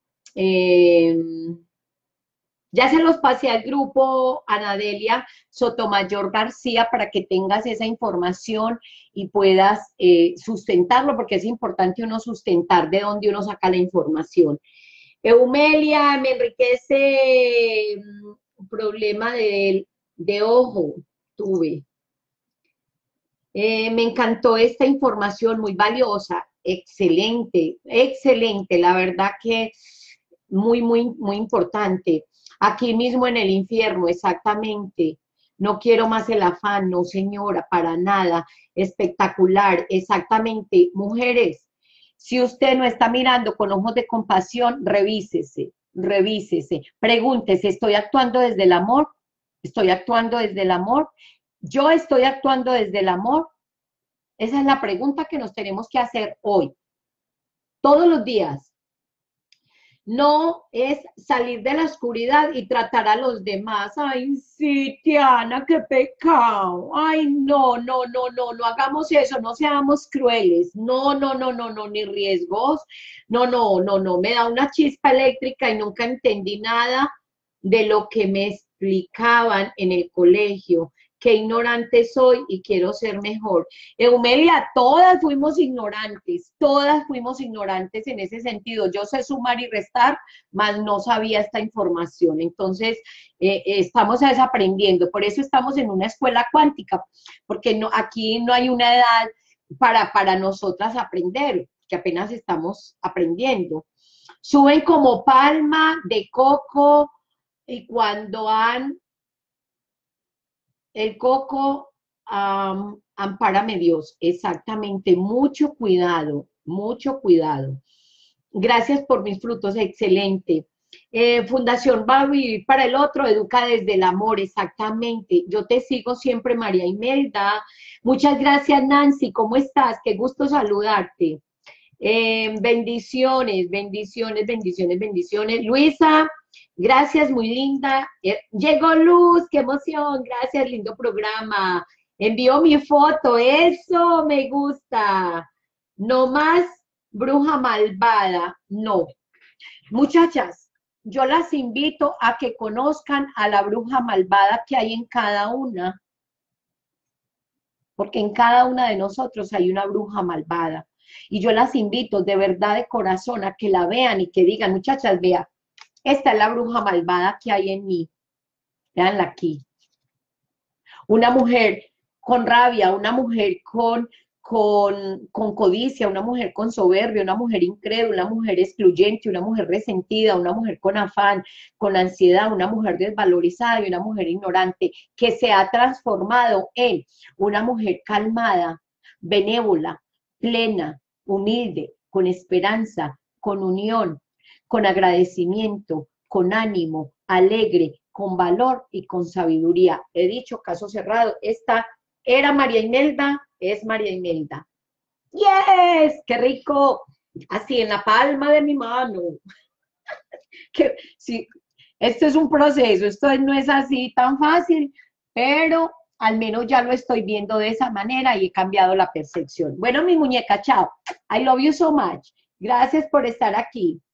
Ya se los pasé al grupo Anadelia Sotomayor García para que tengas esa información y puedas sustentarlo, porque es importante uno sustentar de dónde uno saca la información. Eumelia, me enriquece un problema de ojo, tuve. Me encantó esta información, muy valiosa, excelente, excelente, la verdad que muy, muy, muy importante. Aquí mismo en el infierno, exactamente. No quiero más el afán, no señora, para nada. Espectacular, exactamente. Mujeres, si usted no está mirando con ojos de compasión, revísese, revísese. Pregúntese, ¿estoy actuando desde el amor? ¿Estoy actuando desde el amor? ¿Yo estoy actuando desde el amor? Esa es la pregunta que nos tenemos que hacer hoy, todos los días. No es salir de la oscuridad y tratar a los demás. Ay, sí, Tiana, qué pecado. Ay, no, no, no, no, no hagamos eso, no seamos crueles. No, no, no, no, no, ni riesgos. No, no, no, no, me da una chispa eléctrica y nunca entendí nada de lo que me explicaban en el colegio. Qué ignorante soy y quiero ser mejor. Eumelia, todas fuimos ignorantes en ese sentido. Yo sé sumar y restar, mas no sabía esta información. Entonces, estamos aprendiendo. Por eso estamos en una escuela cuántica, porque no, aquí no hay una edad para nosotras aprender, que apenas estamos aprendiendo. Suben como palma de coco y cuando han el coco, ampárame Dios, exactamente, mucho cuidado, mucho cuidado. Gracias por mis frutos, excelente. Fundación Va a Vivir para el Otro, educa desde el amor, exactamente. Yo te sigo siempre, María Imelda. Muchas gracias, Nancy, ¿cómo estás? Qué gusto saludarte. Bendiciones, bendiciones, bendiciones, bendiciones. Luisa, gracias, muy linda. Llegó Luz, qué emoción, gracias, lindo programa. Envió mi foto, eso me gusta. No más bruja malvada, no. Muchachas, yo las invito a que conozcan a la bruja malvada que hay en cada una. porque en cada una de nosotros hay una bruja malvada. Y yo las invito de verdad de corazón a que la vean y que digan, muchachas, vea, esta es la bruja malvada que hay en mí. Veanla aquí. Una mujer con rabia, una mujer con codicia, una mujer con soberbia, una mujer incrédula, una mujer excluyente, una mujer resentida, una mujer con afán, con ansiedad, una mujer desvalorizada y una mujer ignorante que se ha transformado en una mujer calmada, benévola, plena, humilde, con esperanza, con unión, con agradecimiento, con ánimo, alegre, con valor y con sabiduría. He dicho, caso cerrado, esta era María Imelda, es María Imelda. ¡Yes! ¡Qué rico! Así en la palma de mi mano. Que, sí, esto es un proceso, esto no es así tan fácil, pero al menos ya lo estoy viendo de esa manera y he cambiado la percepción. Bueno, mi muñeca, chao. I love you so much. Gracias por estar aquí.